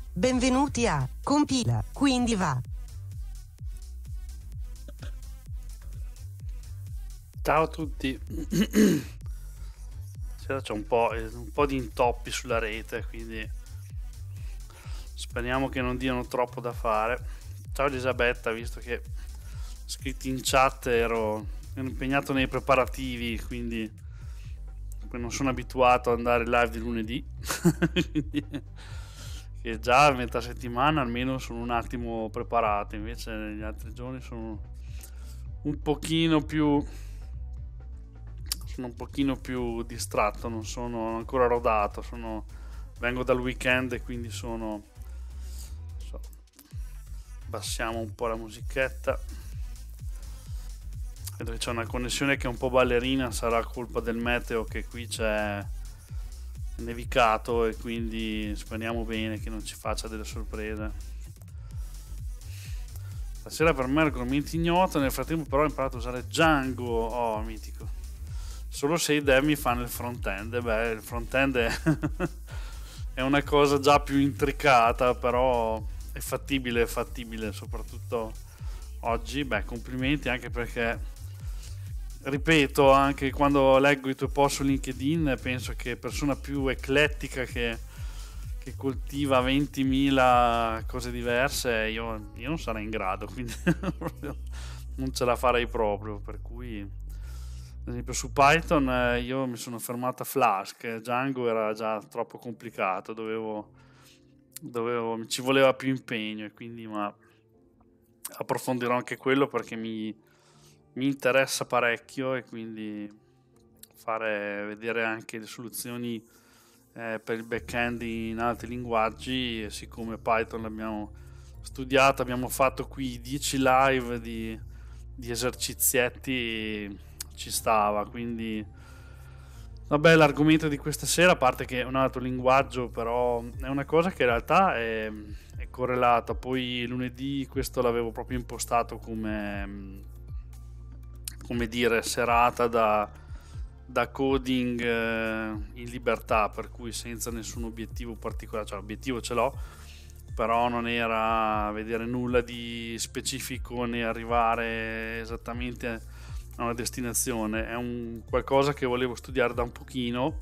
Benvenuti a Compila, quindi va. Ciao a tutti. C'è un po' di intoppi sulla rete, quindi speriamo che non diano troppo da fare. Ciao Elisabetta, visto che scritti in chat ero impegnato nei preparativi, quindi non sono abituato ad andare live di lunedì. Quindi, che già a metà settimana almeno sono un attimo preparato, invece negli altri giorni sono un pochino più distratto, non sono ancora rodato, vengo dal weekend e quindi abbassiamo un po' la musichetta. Vedo che c'è una connessione che è un po' ballerina, sarà colpa del meteo, che qui c'è nevicato e quindi speriamo bene che non ci faccia delle sorprese. Stasera per me argomenti ignoto, nel frattempo però ho imparato a usare Django, oh mitico. Solo se i dev mi fanno il front-end, il front-end è una cosa già più intricata, però è fattibile, soprattutto oggi. Complimenti, anche perché, ripeto, anche quando leggo i tuoi post su LinkedIn penso che persona più eclettica che coltiva 20.000 cose diverse, io non sarei in grado, quindi non ce la farei proprio, per cui ad esempio su Python io mi sono fermato a Flask, Django era già troppo complicato, ci voleva più impegno, e quindi approfondirò anche quello perché mi interessa parecchio, e quindi vedere anche le soluzioni per il back-end in altri linguaggi. E siccome Python l'abbiamo studiato, abbiamo fatto qui 10 live di esercizietti, ci stava, quindi vabbè, l'argomento di questa sera, a parte che è un altro linguaggio, però è una cosa che in realtà è correlata. Poi lunedì questo l'avevo proprio impostato come dire, serata da coding in libertà, per cui senza nessun obiettivo particolare, cioè l'obiettivo ce l'ho, però non era vedere nulla di specifico né arrivare esattamente a una destinazione. È un qualcosa che volevo studiare da un pochino,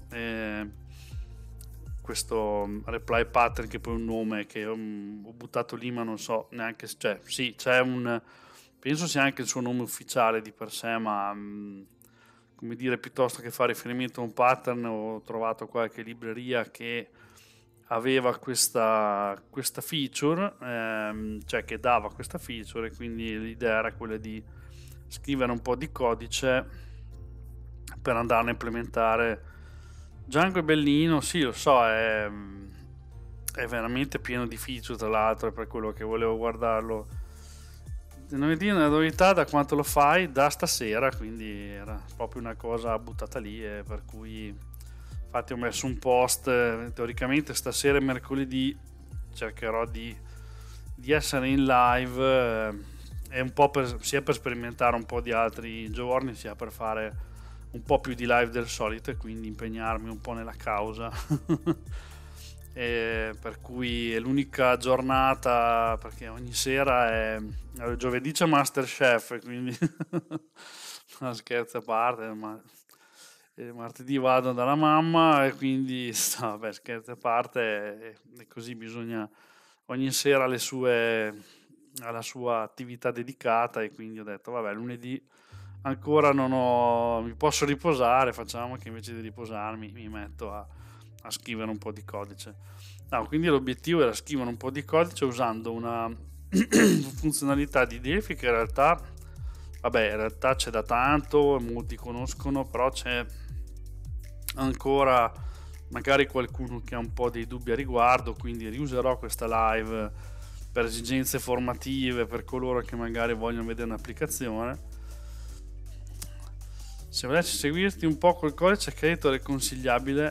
questo reply pattern, che poi è un nome che ho buttato lì, ma non so neanche, cioè sì, penso sia anche il suo nome ufficiale di per sé, ma come dire, piuttosto che fare riferimento a un pattern, ho trovato qualche libreria che aveva questa feature, cioè che dava questa feature, e quindi l'idea era quella di scrivere un po' di codice per andarlo a implementare. Django è bellino, sì, lo so, è veramente pieno di feature, tra l'altro, è per quello che volevo guardarlo. Non mi dire una novità da quanto lo fai, da stasera, quindi era proprio una cosa buttata lì, e per cui infatti ho messo un post, teoricamente stasera è mercoledì, cercherò di essere in live, è un po' sia per sperimentare un po' di altri giorni, sia per fare un po' più di live del solito, e quindi impegnarmi un po' nella causa. Per cui è l'unica giornata, perché ogni sera è giovedì c'è Masterchef, quindi no, scherzo a parte, ma martedì vado dalla mamma, e quindi no, vabbè, scherzo a parte, e così bisogna, ogni sera ha la sua attività dedicata, e quindi ho detto vabbè, lunedì ancora mi posso riposare, facciamo che invece di riposarmi mi metto a scrivere un po' di codice. No, quindi l'obiettivo era scrivere un po' di codice usando una funzionalità di Delphi che in realtà c'è da tanto, molti conoscono, però c'è ancora magari qualcuno che ha un po' dei dubbi a riguardo, quindi riuserò questa live per esigenze formative, per coloro che magari vogliono vedere un'applicazione. Se volessi seguirti un po' col codice, che editor è consigliabile?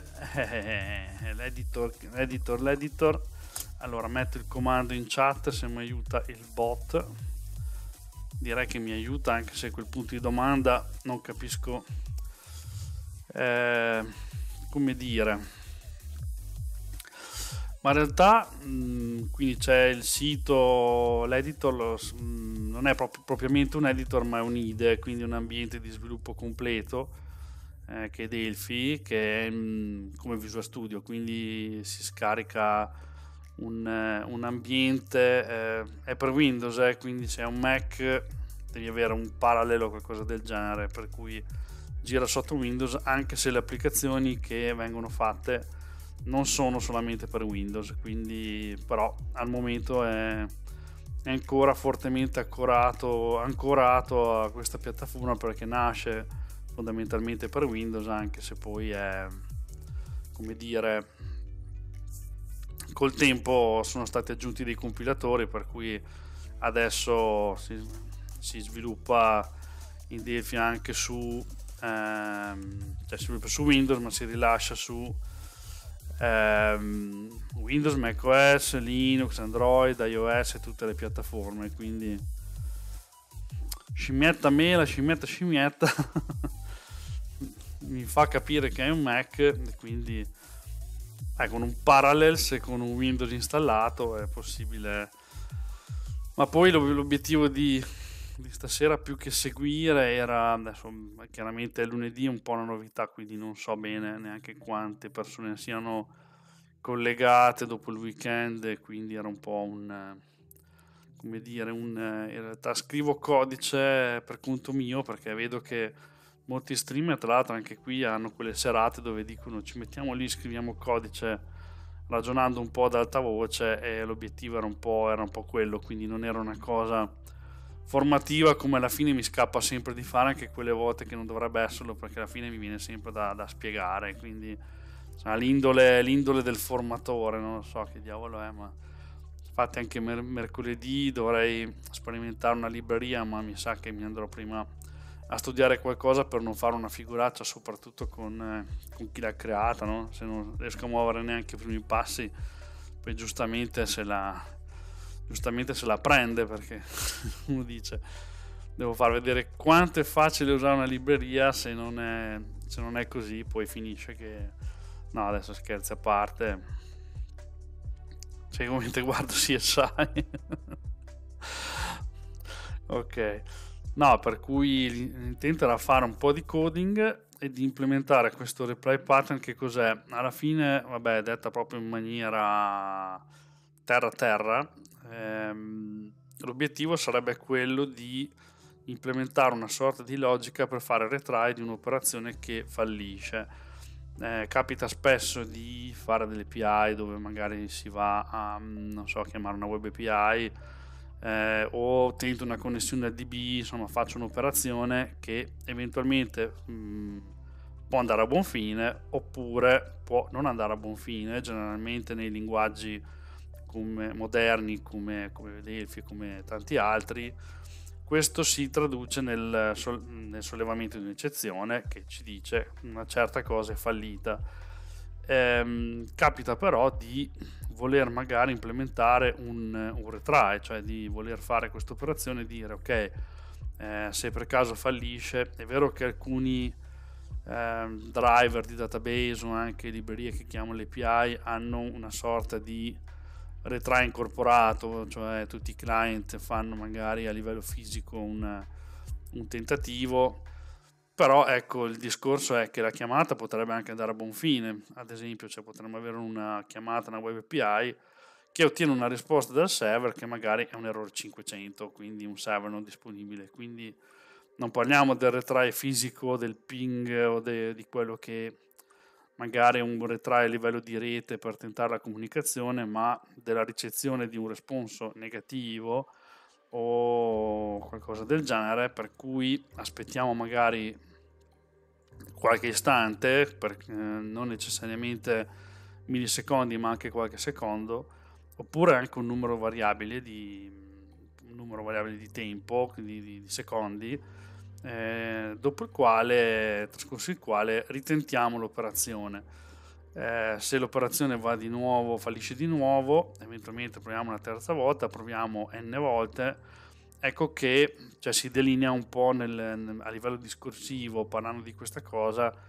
L'editor. Allora metto il comando in chat se mi aiuta il bot. Direi che mi aiuta, anche se a quel punto di domanda non capisco come dire. Ma in realtà, quindi c'è il sito, l'editor non è propriamente un editor, ma è un IDE, quindi un ambiente di sviluppo completo, che è Delphi, che è come Visual Studio, quindi si scarica un ambiente, è per Windows, quindi se è un Mac devi avere un parallelo o qualcosa del genere, per cui gira sotto Windows, anche se le applicazioni che vengono fatte non sono solamente per Windows, quindi però al momento è ancora fortemente ancorato a questa piattaforma, perché nasce fondamentalmente per Windows, anche se poi è, come dire, col tempo sono stati aggiunti dei compilatori, per cui adesso si sviluppa in Delphi anche cioè si sviluppa su Windows, ma si rilascia su Windows, macOS, Linux, Android, iOS e tutte le piattaforme. Quindi scimmietta mela, scimmietta mi fa capire che è un Mac, e quindi con un Parallels, con un Windows installato è possibile. Ma poi l'obiettivo di stasera, più che seguire, era, adesso chiaramente è lunedì, un po' una novità, quindi non so bene neanche quante persone siano collegate dopo il weekend, e quindi era un po' come dire, in realtà scrivo codice per conto mio, perché vedo che molti streamer, tra l'altro anche qui, hanno quelle serate dove dicono ci mettiamo lì, scriviamo codice ragionando un po' ad alta voce, e l'obiettivo era un po' quello, quindi non era una cosa formativa, come alla fine mi scappa sempre di fare anche quelle volte che non dovrebbe esserlo, perché alla fine mi viene sempre da spiegare, quindi insomma, l'indole del formatore, non lo so che diavolo è, ma infatti anche mercoledì dovrei sperimentare una libreria, ma mi sa che mi andrò prima a studiare qualcosa per non fare una figuraccia, soprattutto con chi l'ha creata, no? Se non riesco a muovere neanche i primi passi, poi giustamente se la prende, perché uno dice devo far vedere quanto è facile usare una libreria, se non è così poi finisce che no. Adesso scherzi a parte, cioè come guardo CSI ok. No, per cui l'intento era fare un po' di coding e di implementare questo reply pattern. Che cos'è? Alla fine, vabbè, detta proprio in maniera terra, l'obiettivo sarebbe quello di implementare una sorta di logica per fare retry di un'operazione che fallisce. Capita spesso di fare delle API dove magari si va a, non so, chiamare una web API, o tento una connessione al DB, insomma faccio un'operazione che eventualmente può andare a buon fine, oppure può non andare a buon fine. Generalmente nei linguaggi come moderni, come Delphi, come tanti altri, questo si traduce nel sollevamento di un'eccezione che ci dice una certa cosa è fallita. Capita però di voler magari implementare un retry, cioè di voler fare questa operazione e dire ok, se per caso fallisce, è vero che alcuni driver di database o anche librerie che chiamano le API hanno una sorta di retry incorporato, cioè tutti i client fanno magari a livello fisico un tentativo, però ecco, il discorso è che la chiamata potrebbe anche andare a buon fine. Ad esempio, cioè, potremmo avere una chiamata, una web API che ottiene una risposta dal server che magari è un errore 500, quindi un server non disponibile. Quindi non parliamo del retry fisico, del ping o di quello che magari è un retry a livello di rete per tentare la comunicazione, ma della ricezione di un responso negativo o qualcosa del genere, per cui aspettiamo magari qualche istante, non necessariamente millisecondi, ma anche qualche secondo, oppure anche un numero variabile di tempo, quindi di secondi, dopo il quale, trascorso il quale, ritentiamo l'operazione. Se l'operazione va di nuovo, fallisce di nuovo, eventualmente proviamo una terza volta, proviamo n volte, ecco che, cioè, si delinea un po' a livello discorsivo, parlando di questa cosa,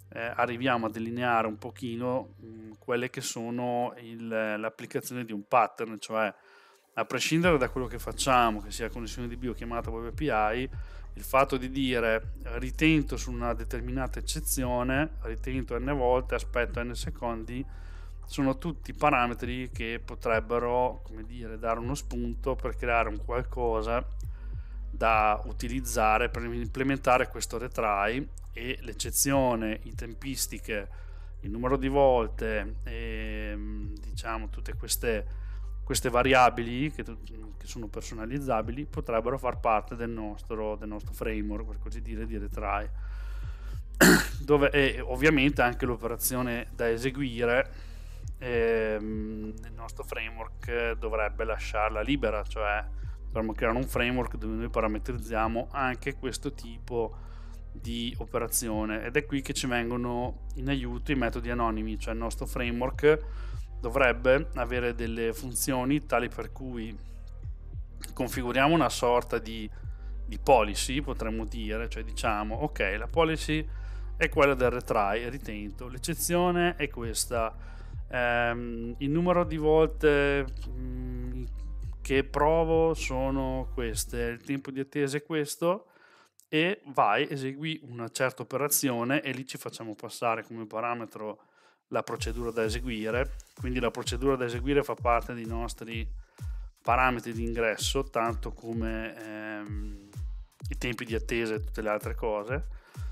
arriviamo a delineare un pochino quelle che sono l'applicazione di un pattern, cioè a prescindere da quello che facciamo, che sia connessione DB o chiamata web API, il fatto di dire ritento su una determinata eccezione, ritento n volte, aspetto n secondi, sono tutti parametri che potrebbero, come dire, dare uno spunto per creare un qualcosa da utilizzare per implementare questo retry, e l'eccezione, i tempistiche, il numero di volte e diciamo tutte queste variabili che sono personalizzabili potrebbero far parte del nostro framework, per così dire, di retry, dove è ovviamente anche l'operazione da eseguire. Il nostro framework dovrebbe lasciarla libera, cioè dovremmo creare un framework dove noi parametrizziamo anche questo tipo di operazione, ed è qui che ci vengono in aiuto i metodi anonimi, cioè il nostro framework dovrebbe avere delle funzioni tali per cui configuriamo una sorta di policy, potremmo dire, cioè diciamo ok, la policy è quella del retry, ritento, l'eccezione è questa, il numero di volte che provo sono queste, il tempo di attesa è questo, e vai, esegui una certa operazione e lì ci facciamo passare come parametro la procedura da eseguire. Quindi la procedura da eseguire fa parte dei nostri parametri di ingresso, tanto come i tempi di attesa e tutte le altre cose,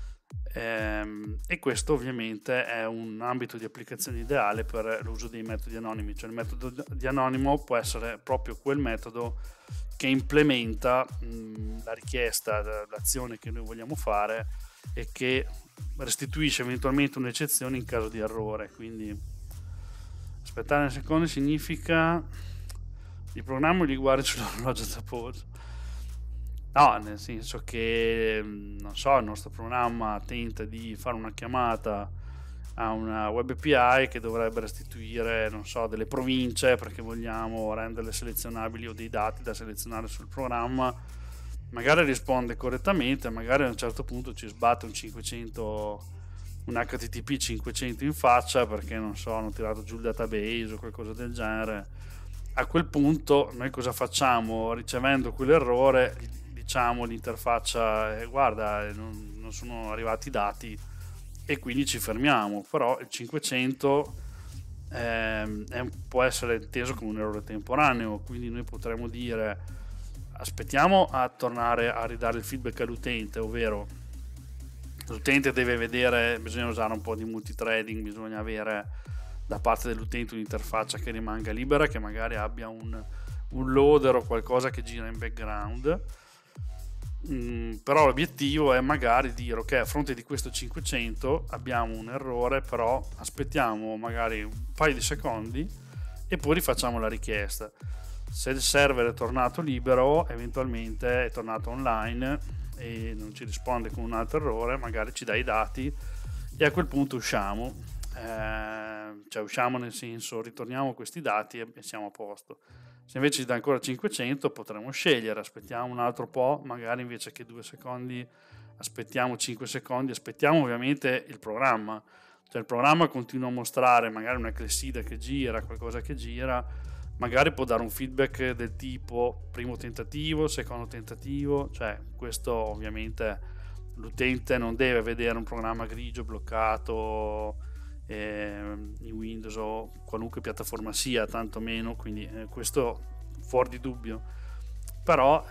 e questo ovviamente è un ambito di applicazione ideale per l'uso dei metodi anonimi, cioè il metodo di anonimo può essere proprio quel metodo che implementa la richiesta, l'azione che noi vogliamo fare, e che restituisce eventualmente un'eccezione in caso di errore. Quindi aspettare un secondo significa il programma li guardi sull'orologio da polso. No, nel senso che non so, il nostro programma tenta di fare una chiamata a una web API che dovrebbe restituire, non so, delle province perché vogliamo renderle selezionabili, o dei dati da selezionare sul programma. Magari risponde correttamente, magari a un certo punto ci sbatte un HTTP 500 in faccia perché non so, hanno tirato giù il database o qualcosa del genere. A quel punto noi cosa facciamo? Ricevendo quell'errore diciamo all'interfaccia guarda, non sono arrivati i dati, e quindi ci fermiamo. Però il 500 può essere inteso come un errore temporaneo, quindi noi potremmo dire aspettiamo a tornare a ridare il feedback all'utente, ovvero l'utente deve vedere, bisogna usare un po' di multithreading, bisogna avere da parte dell'utente un'interfaccia che rimanga libera, che magari abbia un loader o qualcosa che gira in background. Però l'obiettivo è magari dire ok, a fronte di questo 500 abbiamo un errore, però aspettiamo magari un paio di secondi e poi rifacciamo la richiesta. Se il server è tornato libero, eventualmente è tornato online e non ci risponde con un altro errore, magari ci dà i dati e a quel punto usciamo, cioè usciamo nel senso ritorniamo questi dati e siamo a posto. Se invece ci dà ancora 500 potremmo scegliere, aspettiamo un altro po', magari invece che 2 secondi aspettiamo 5 secondi, aspettiamo ovviamente il programma, cioè il programma continua a mostrare magari una clessidra che gira, qualcosa che gira, magari può dare un feedback del tipo primo tentativo, secondo tentativo, cioè questo ovviamente l'utente non deve vedere un programma grigio bloccato in Windows o qualunque piattaforma sia, tanto meno, quindi questo fuori di dubbio. Però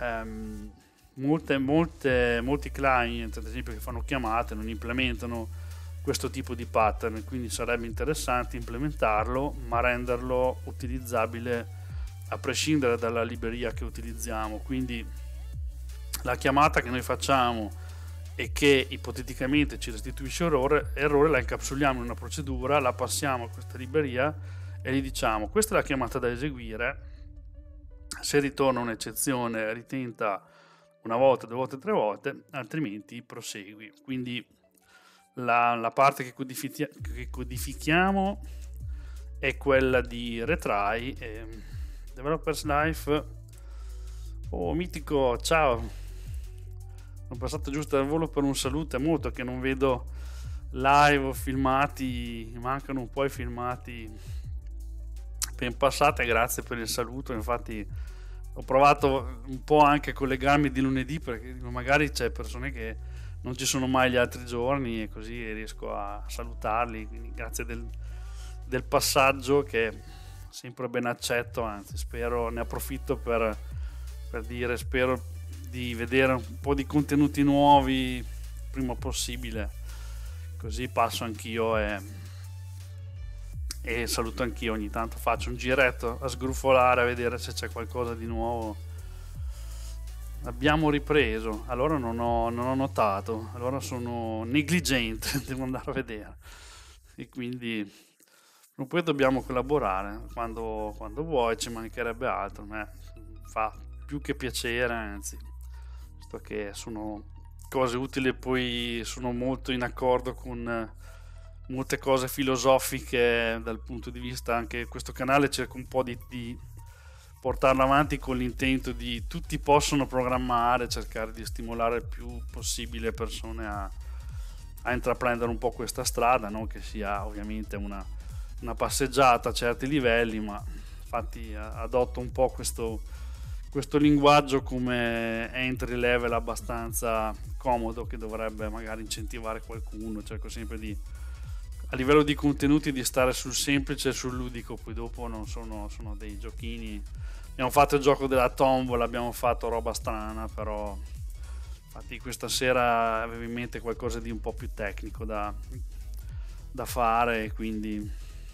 molti client ad esempio che fanno chiamate non implementano questo tipo di pattern, quindi sarebbe interessante implementarlo ma renderlo utilizzabile a prescindere dalla libreria che utilizziamo. Quindi la chiamata che noi facciamo e che ipoteticamente ci restituisce errore la incapsuliamo in una procedura, la passiamo a questa libreria e gli diciamo questa è la chiamata da eseguire, se ritorna un'eccezione ritenta una volta, 2 volte, 3 volte, altrimenti prosegui. Quindi la parte che codifichiamo è quella di retry. Developers Life, oh mitico, ciao, sono passato giusto al volo per un saluto, è molto che non vedo live o filmati, mancano un po' i filmati ben passati. Grazie per il saluto. Infatti ho provato un po' anche a collegarmi di lunedì, perché magari c'è persone che non ci sono mai gli altri giorni, e così riesco a salutarli. Quindi grazie del passaggio, che è sempre ben accetto. Anzi, spero, ne approfitto per dire, spero di vedere un po' di contenuti nuovi prima possibile, così passo anch'io e saluto anch'io. Ogni tanto faccio un giretto a sgruffolare, a vedere se c'è qualcosa di nuovo. Abbiamo ripreso, allora non ho notato, allora sono negligente, devo andare a vedere. E quindi poi dobbiamo collaborare quando vuoi, ci mancherebbe altro. A me fa più che piacere, anzi, visto che sono cose utili, poi sono molto in accordo con molte cose filosofiche dal punto di vista. Anche questo canale cerco un po' di portarlo avanti con l'intento di tutti possono programmare, cercare di stimolare il più possibile persone a intraprendere un po' questa strada, non che sia ovviamente una passeggiata a certi livelli, ma infatti adotto un po' questo linguaggio come entry level abbastanza comodo, che dovrebbe magari incentivare qualcuno. Cerco sempre a livello di contenuti di stare sul semplice e sul ludico. Poi dopo non sono dei giochini. Abbiamo fatto il gioco della tombola, abbiamo fatto roba strana, però infatti questa sera avevo in mente qualcosa di un po' più tecnico da fare, quindi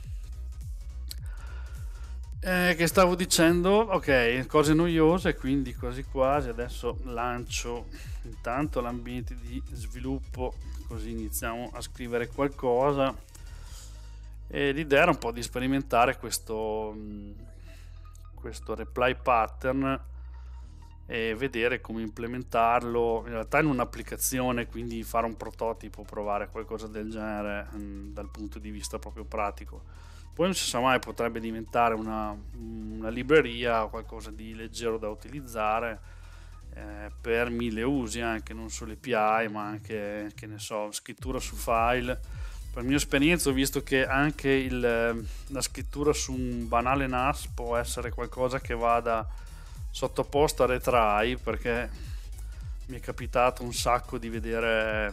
che stavo dicendo, ok, cose noiose, quindi quasi quasi adesso lancio intanto l'ambiente di sviluppo, così iniziamo a scrivere qualcosa. E l'idea era un po' di sperimentare questo reply pattern e vedere come implementarlo in realtà in un'applicazione, quindi fare un prototipo, provare qualcosa del genere dal punto di vista proprio pratico. Poi non si sa mai, potrebbe diventare una libreria o qualcosa di leggero da utilizzare per mille usi, anche non solo API, ma anche, che ne so, scrittura su file. Per mia esperienza ho visto che anche la scrittura su un banale NAS può essere qualcosa che vada sottoposto a retry, perché mi è capitato un sacco di vedere,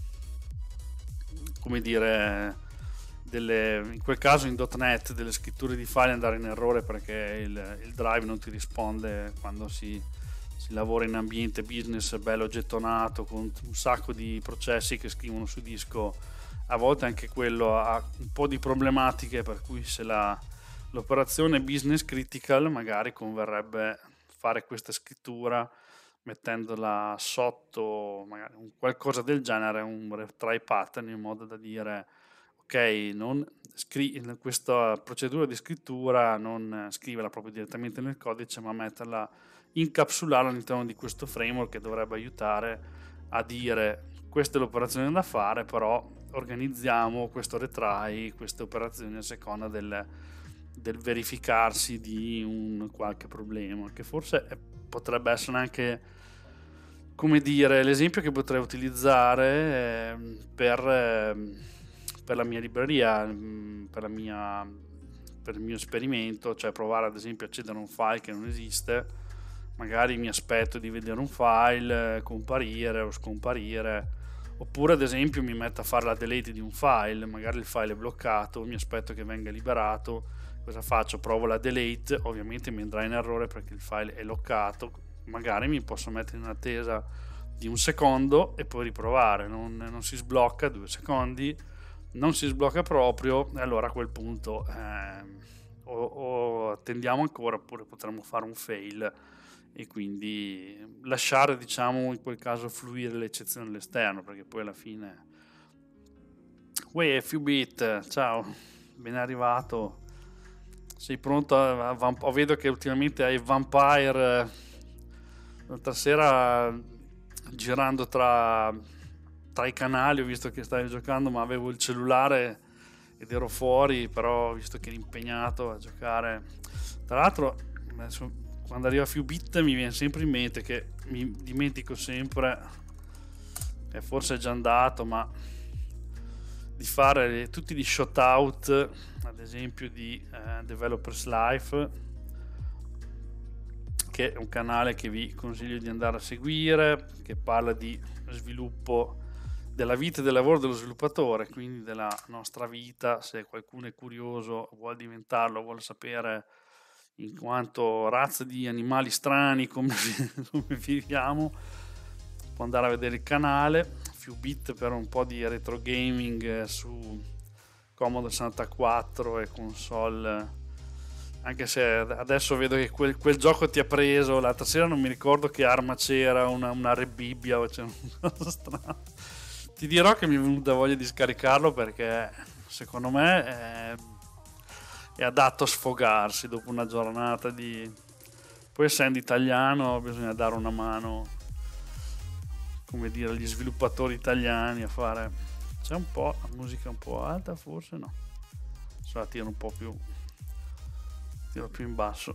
come dire, in quel caso in .NET, delle scritture di file andare in errore perché il drive non ti risponde quando si lavora in ambiente business bello gettonato con un sacco di processi che scrivono su disco. A volte anche quello ha un po' di problematiche, per cui se l'operazione business critical magari converrebbe fare questa scrittura mettendola sotto magari qualcosa del genere, un retry pattern, in modo da dire ok, questa procedura di scrittura non scriverla proprio direttamente nel codice, ma metterla, incapsularla all'interno di questo framework, che dovrebbe aiutare a dire questa è l'operazione da fare, però organizziamo questo retry, queste operazioni a seconda del verificarsi di un qualche problema, che forse potrebbe essere anche, come dire, l'esempio che potrei utilizzare per la mia libreria, per il mio esperimento, cioè provare ad esempio a accedere a un file che non esiste. Magari mi aspetto di vedere un file comparire o scomparire, oppure ad esempio mi metto a fare la delete di un file, magari il file è bloccato, mi aspetto che venga liberato. Cosa faccio? Provo la delete, ovviamente mi andrà in errore perché il file è lockato, magari mi posso mettere in attesa di un secondo e poi riprovare, non si sblocca 2 secondi, non si sblocca proprio, e allora a quel punto o attendiamo ancora, oppure potremmo fare un fail e quindi lasciare, diciamo, in quel caso fluire l'eccezione all'esterno, perché poi alla fine Fubit, ciao, ben arrivato, sei pronto vedo che ultimamente hai Vampire. L'altra sera girando tra i canali ho visto che stavi giocando, ma avevo il cellulare ed ero fuori, però ho visto che eri impegnato a giocare. Tra l'altro adesso, quando arriva Fubit mi viene sempre in mente che mi dimentico sempre, e forse è già andato, ma fare tutti gli shout out, ad esempio di Developers Life, che è un canale che vi consiglio di andare a seguire, che parla di sviluppo della vita e del lavoro dello sviluppatore, quindi della nostra vita. Se qualcuno è curioso, vuole diventarlo, vuole sapere in quanto razza di animali strani come viviamo, può andare a vedere il canale. Few bit per un po' di retro gaming su Commodore 64 e console, anche se adesso vedo che quel gioco ti ha preso. L'altra sera non mi ricordo che arma c'era, una rebibbia o c'era una cosa strana. Ti dirò che mi è venuta voglia di scaricarlo, perché secondo me è adatto a sfogarsi dopo una giornata di... Poi essendo italiano bisogna dare una mano, come dire, agli sviluppatori italiani a fare... C'è un po' la musica un po' alta, forse no, se la tiro un po' più, tiro più in basso.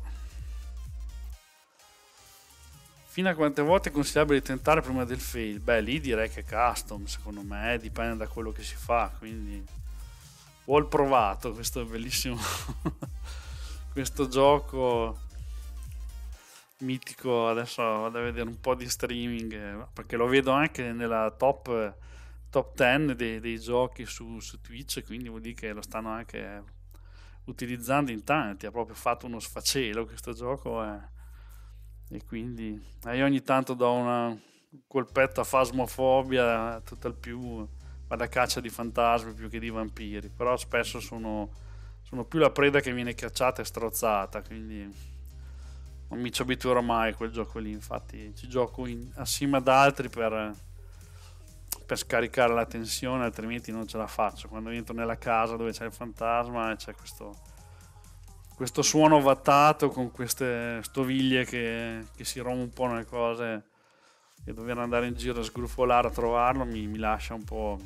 Fino a quante volte è consigliabile tentare prima del fail? Beh, lì direi che custom, secondo me dipende da quello che si fa, quindi ho provato questo bellissimo questo gioco mitico. Adesso vado a vedere un po' di streaming, perché lo vedo anche nella top 10 dei giochi su Twitch, quindi vuol dire che lo stanno anche utilizzando in tanti. Ha proprio fatto uno sfacelo questo gioco, e quindi io ogni tanto do un colpetto a Phasmophobia, tutt'al più vado a caccia di fantasmi più che di vampiri, però spesso sono più la preda che viene cacciata e strozzata, quindi non mi ci abituerò mai a quel gioco lì. Infatti ci gioco assieme ad altri per scaricare la tensione, altrimenti non ce la faccio. Quando entro nella casa dove c'è il fantasma e c'è questo suono vattato con queste stoviglie che si rompono un po' nelle cose, e dover andare in giro a sgrufolare a trovarlo mi lascia un po'.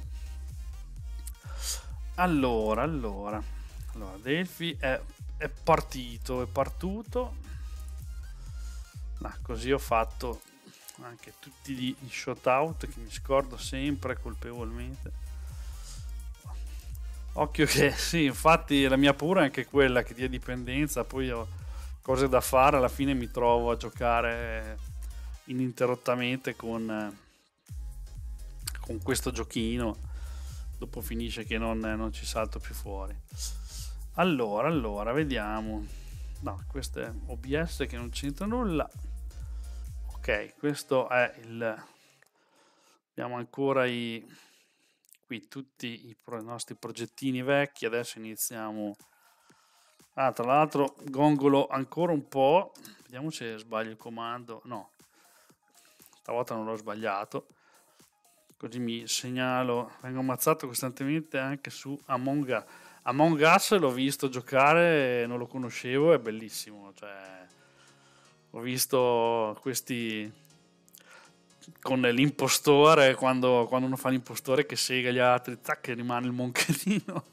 Allora Delphi è partito, è partuto. Così ho fatto anche tutti gli shout out che mi scordo sempre colpevolmente. Occhio che sì, infatti la mia paura è anche quella che dia dipendenza, poi ho cose da fare, alla fine mi trovo a giocare ininterrottamente con questo giochino, dopo finisce che non ci salto più fuori. Allora vediamo. No, questo è OBS che non c'entra nulla. Ok, questo è abbiamo ancora qui tutti i nostri progettini vecchi. Adesso iniziamo. Tra l'altro gongolo ancora un po', vediamo se sbaglio il comando. No, stavolta non l'ho sbagliato, così mi segnalo. Vengo ammazzato costantemente anche su Among Us. L'ho visto giocare, non lo conoscevo, è bellissimo, cioè ho visto questi con l'impostore, quando uno fa l'impostore che sega gli altri, tac, che rimane il moncherino.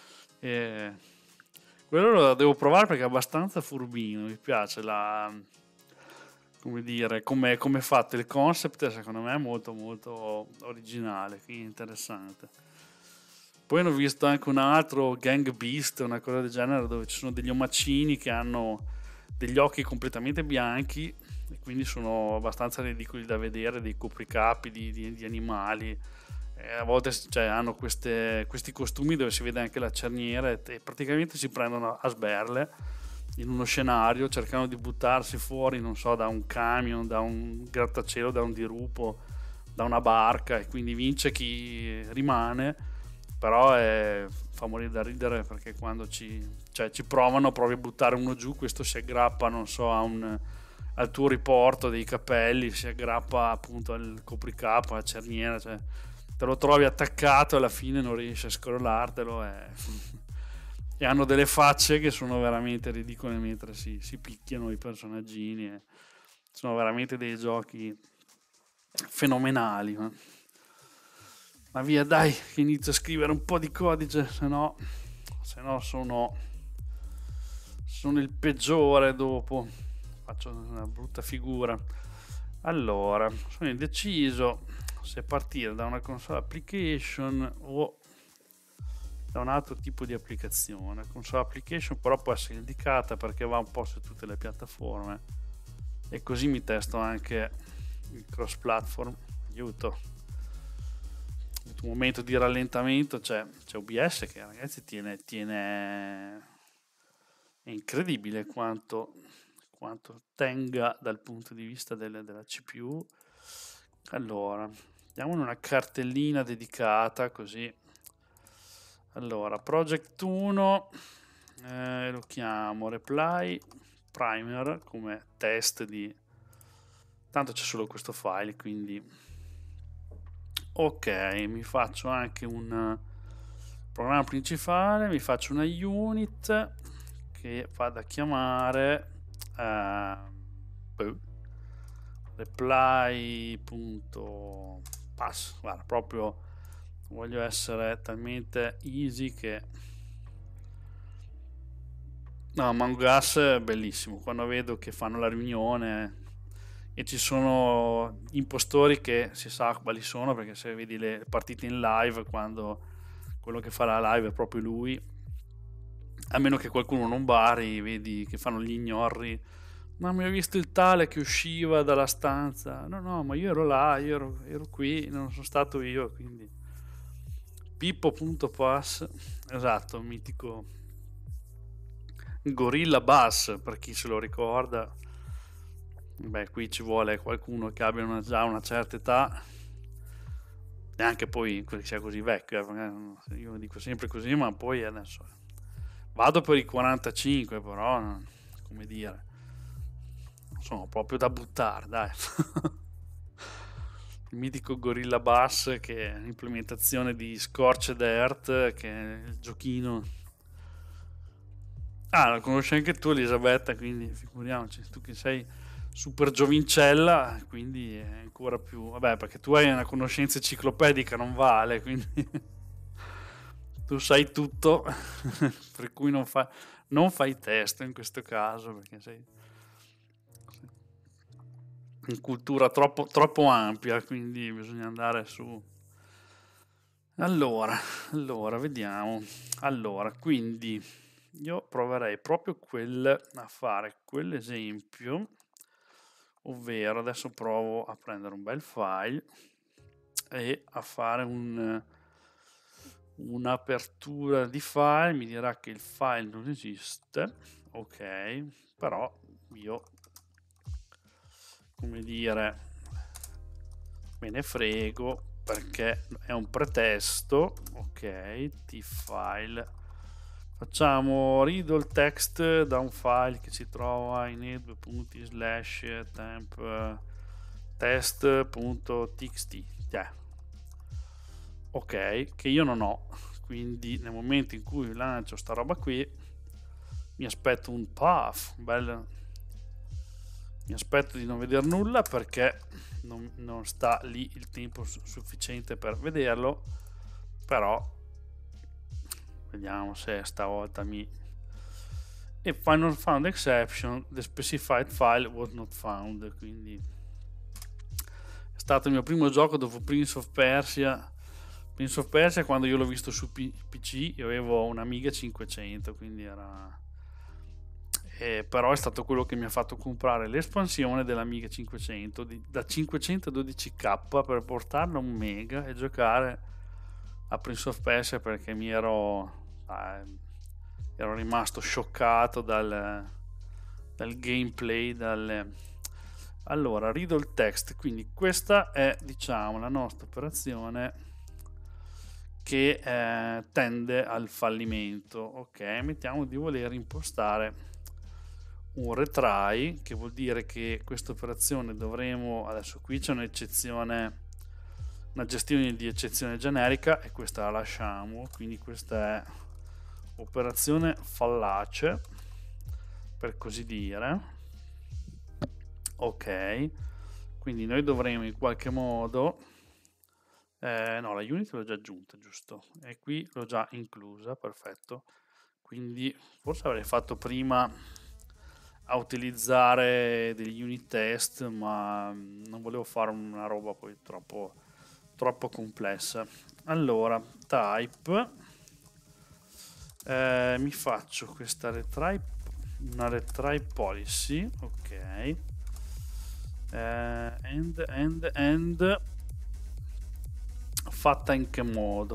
Quello lo devo provare perché è abbastanza furbino, mi piace come dire, come è fatto il concept, secondo me è molto molto originale, quindi interessante. Poi ho visto anche un altro, Gang Beast, una cosa del genere, dove ci sono degli omacini che hanno degli occhi completamente bianchi e quindi sono abbastanza ridicoli da vedere, dei copricapi di animali. A volte hanno questi costumi dove si vede anche la cerniera e praticamente si prendono a sberle in uno scenario, cercano di buttarsi fuori, non so, da un camion, da un grattacielo, da un dirupo, da una barca, e quindi vince chi rimane. Però fa morire da ridere, perché quando ci provano proprio a buttare uno giù, questo si aggrappa, non so, al tuo riporto dei capelli, si aggrappa appunto al copricapo, alla cerniera, cioè te lo trovi attaccato e alla fine non riesci a scrollartelo, e hanno delle facce che sono veramente ridicole mentre si picchiano i personaggini, sono veramente dei giochi fenomenali. Ma via, dai, che inizio a scrivere un po' di codice, se no sono il peggiore dopo, faccio una brutta figura. Allora, sono indeciso se partire da una console application o da un altro tipo di applicazione. Console application però può essere indicata perché va un po' su tutte le piattaforme, e così mi testo anche il cross platform. Aiuto, un momento di rallentamento c'è OBS che, ragazzi, tiene è incredibile quanto tenga dal punto di vista della CPU. Allora, diamo una cartellina dedicata così. Allora, project 1, lo chiamo reply primer come test di, tanto c'è solo questo file, quindi ok, mi faccio anche un programma principale, mi faccio una unit che vado a chiamare reply.pass. Guarda, proprio voglio essere talmente easy che no, Among Us è bellissimo. Quando vedo che fanno la riunione e ci sono impostori che si sa quali sono, perché se vedi le partite in live, quando quello che fa la live è proprio lui, a meno che qualcuno non bari, vedi che fanno gli ignorri. Ma mi ho visto il tale che usciva dalla stanza. No, ma io ero là, ero qui, non sono stato io, quindi Pippo.pass, esatto, mitico Gorilla Bass, per chi se lo ricorda. Beh, qui ci vuole qualcuno che abbia già una certa età, neanche poi che sia così vecchio, io dico sempre così, ma poi adesso vado per i 45, però, come dire, sono proprio da buttare, dai. Il mitico Gorilla Bass, che è l'implementazione di Scorched Earth, che è il giochino. Ah, la conosci anche tu, Elisabetta, quindi figuriamoci, tu che sei super giovincella, quindi è ancora più. Vabbè, perché tu hai una conoscenza enciclopedica, non vale, quindi tu sai tutto, per cui non fai test in questo caso, perché sei in cultura troppo ampia, quindi bisogna andare su. Allora, vediamo. Allora, quindi io proverei proprio a fare quell'esempio, ovvero adesso provo a prendere un bel file e a fare un'apertura di file. Mi dirà che il file non esiste, ok, però io, come dire, me ne frego perché è un pretesto. Ok, tfile, facciamo read all text da un file che si trova in ed.temp test.txt, ok, che io non ho, quindi nel momento in cui lancio sta roba qui mi aspetto un puff mi aspetto di non vedere nulla perché non sta lì il tempo sufficiente per vederlo, però vediamo se stavolta e final found exception, the specified file was not found, quindi è stato il mio primo gioco dopo Prince of Persia. Quando io l'ho visto su PC io avevo un Amiga 500, quindi era però è stato quello che mi ha fatto comprare l'espansione dell'Amiga 500 da 512k per portarlo a 1 mega e giocare a Prince of Persia, perché ero rimasto scioccato dal gameplay, allora read all text. Quindi questa è, diciamo, la nostra operazione che tende al fallimento. Ok, mettiamo di voler impostare un retry, che vuol dire che questa operazione dovremo, adesso qui c'è un'eccezione, una gestione di eccezione generica, e questa la lasciamo, quindi questa è operazione fallace, per così dire. Ok, quindi noi dovremo in qualche modo no, la unit l'ho già aggiunta, giusto, e qui l'ho già inclusa, perfetto, quindi forse avrei fatto prima a utilizzare degli unit test, ma non volevo fare una roba poi troppo complessa. Allora, type, mi faccio questa una retry policy, ok, and fatta in che modo?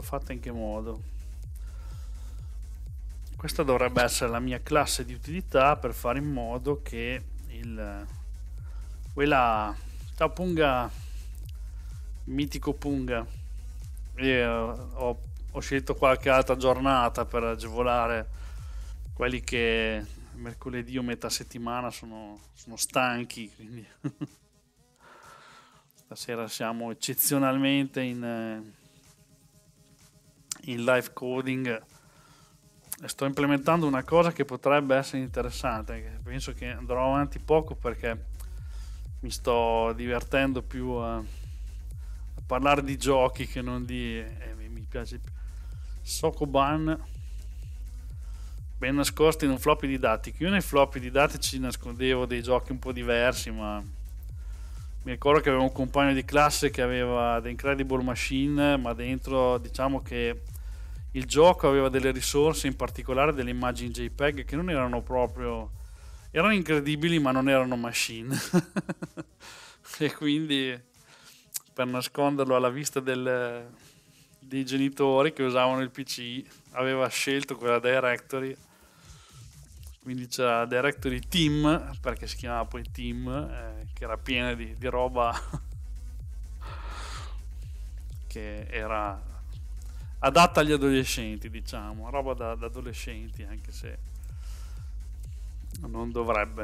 Questa dovrebbe essere la mia classe di utilità per fare in modo che ciao Punga, mitico Punga. Ho scelto qualche altra giornata per agevolare quelli che mercoledì o metà settimana sono stanchi, quindi stasera siamo eccezionalmente in live coding. Sto implementando una cosa che potrebbe essere interessante, che penso che andrò avanti poco perché mi sto divertendo più a parlare di giochi che non di... mi piace più. Sokoban ben nascosti in un floppy didattico. Io nei floppy didattici nascondevo dei giochi un po' diversi, ma mi ricordo che avevo un compagno di classe che aveva The Incredible Machine, ma dentro diciamo che il gioco aveva delle risorse, in particolare delle immagini JPEG che non erano proprio, erano incredibili ma non erano machine. E quindi per nasconderlo alla vista dei genitori che usavano il PC aveva scelto quella directory, quindi c'era la directory Team, perché si chiamava poi Team, che era piena di roba che era adatta agli adolescenti, diciamo, roba da adolescenti, anche se non dovrebbe.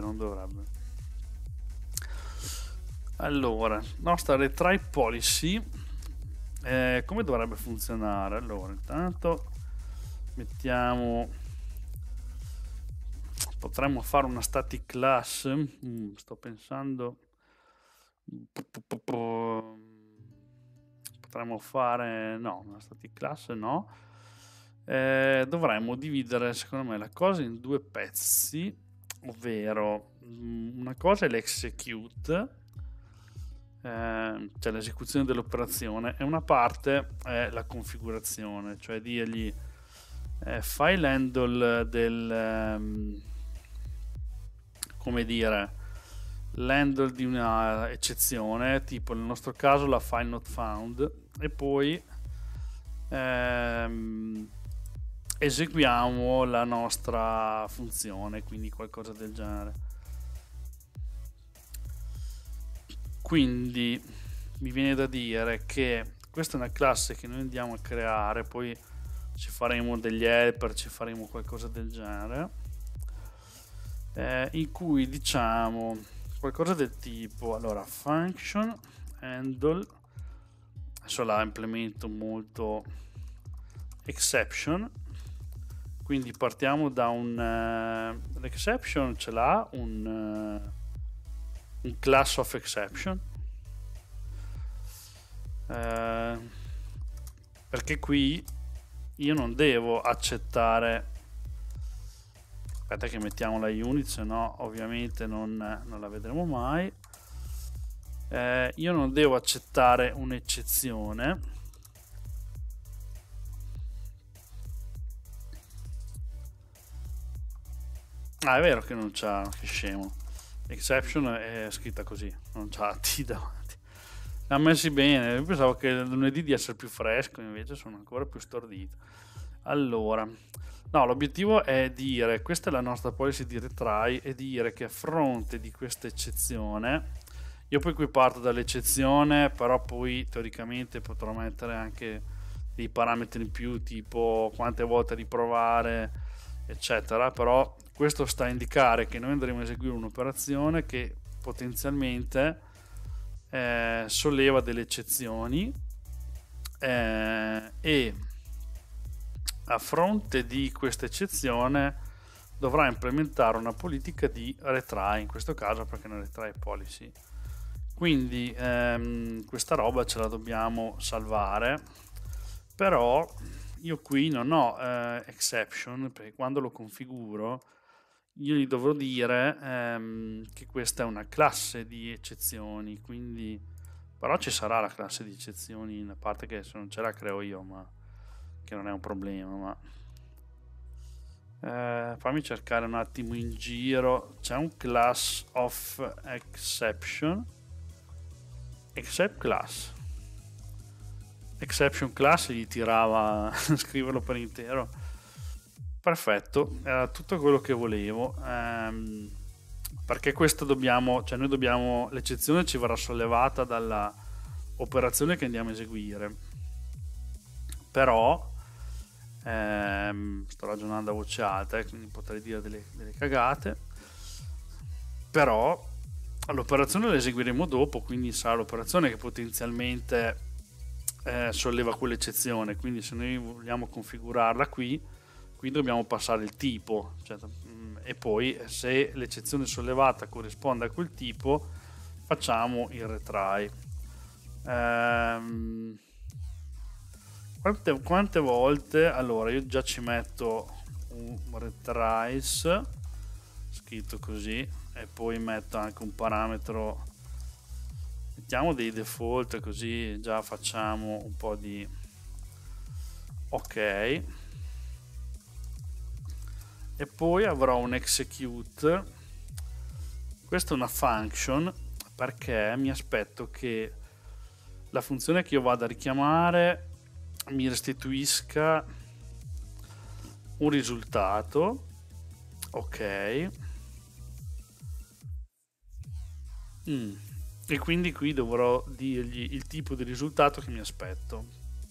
Allora, nostra retry policy, come dovrebbe funzionare? Allora, intanto potremmo fare una static class, sto pensando, potremmo fare, no, una static class no, dovremmo dividere secondo me la cosa in due pezzi, ovvero una cosa è l'execute, cioè l'esecuzione dell'operazione, e una parte è la configurazione, cioè dirgli file handle come dire, l'handle di una eccezione, tipo nel nostro caso la file not found, e poi eseguiamo la nostra funzione, quindi qualcosa del genere. Quindi mi viene da dire che questa è una classe che noi andiamo a creare, poi ci faremo degli helper, ci faremo qualcosa del genere, in cui diciamo qualcosa del tipo, allora, function handle, adesso la implemento molto exception, quindi partiamo da l'exception ce l'ha un class of exception, perché qui io non devo accettare, aspetta che mettiamo la unit, se no ovviamente non la vedremo mai, io non devo accettare un'eccezione, è vero che non c'ha, che scemo, exception è scritta così, non c'ha T davanti, li ha messi bene, io pensavo che lunedì di essere più fresco, invece sono ancora più stordito. Allora, no, l'obiettivo è dire, questa è la nostra policy di retry, e dire che a fronte di questa eccezione, io poi qui parto dall'eccezione, però poi teoricamente potrò mettere anche dei parametri in più, tipo quante volte riprovare, eccetera, però questo sta a indicare che noi andremo a eseguire un'operazione che potenzialmente solleva delle eccezioni, e a fronte di questa eccezione dovrà implementare una politica di retry, in questo caso perché è una retry policy, quindi questa roba ce la dobbiamo salvare, però io qui non ho exception, perché quando lo configuro io gli dovrò dire che questa è una classe di eccezioni, quindi però ci sarà la classe di eccezioni, a parte che se non ce la creo io, ma che non è un problema, ma Fammi cercare un attimo in giro. C'è un class of exception, except class, exception class, gli tirava scriverlo per intero. Perfetto, era tutto quello che volevo. Perché questo dobbiamo, cioè noi dobbiamo, l'eccezione ci verrà sollevata dalla operazione che andiamo a eseguire. Però sto ragionando a voce alta, quindi potrei dire delle cagate, però l'operazione la eseguiremo dopo, quindi sarà l'operazione che potenzialmente solleva quell'eccezione. Quindi se noi vogliamo configurarla qui dobbiamo passare il tipo, cioè, e poi se l'eccezione sollevata corrisponde a quel tipo facciamo il retry. Quante volte? Allora io già ci metto un retries scritto così, e poi metto anche un parametro, mettiamo dei default, così già facciamo un po' di ok, e poi avrò un execute. Questa è una function perché mi aspetto che la funzione che io vado a richiamare mi restituisca un risultato. Ok, e quindi qui dovrò dirgli il tipo di risultato che mi aspetto.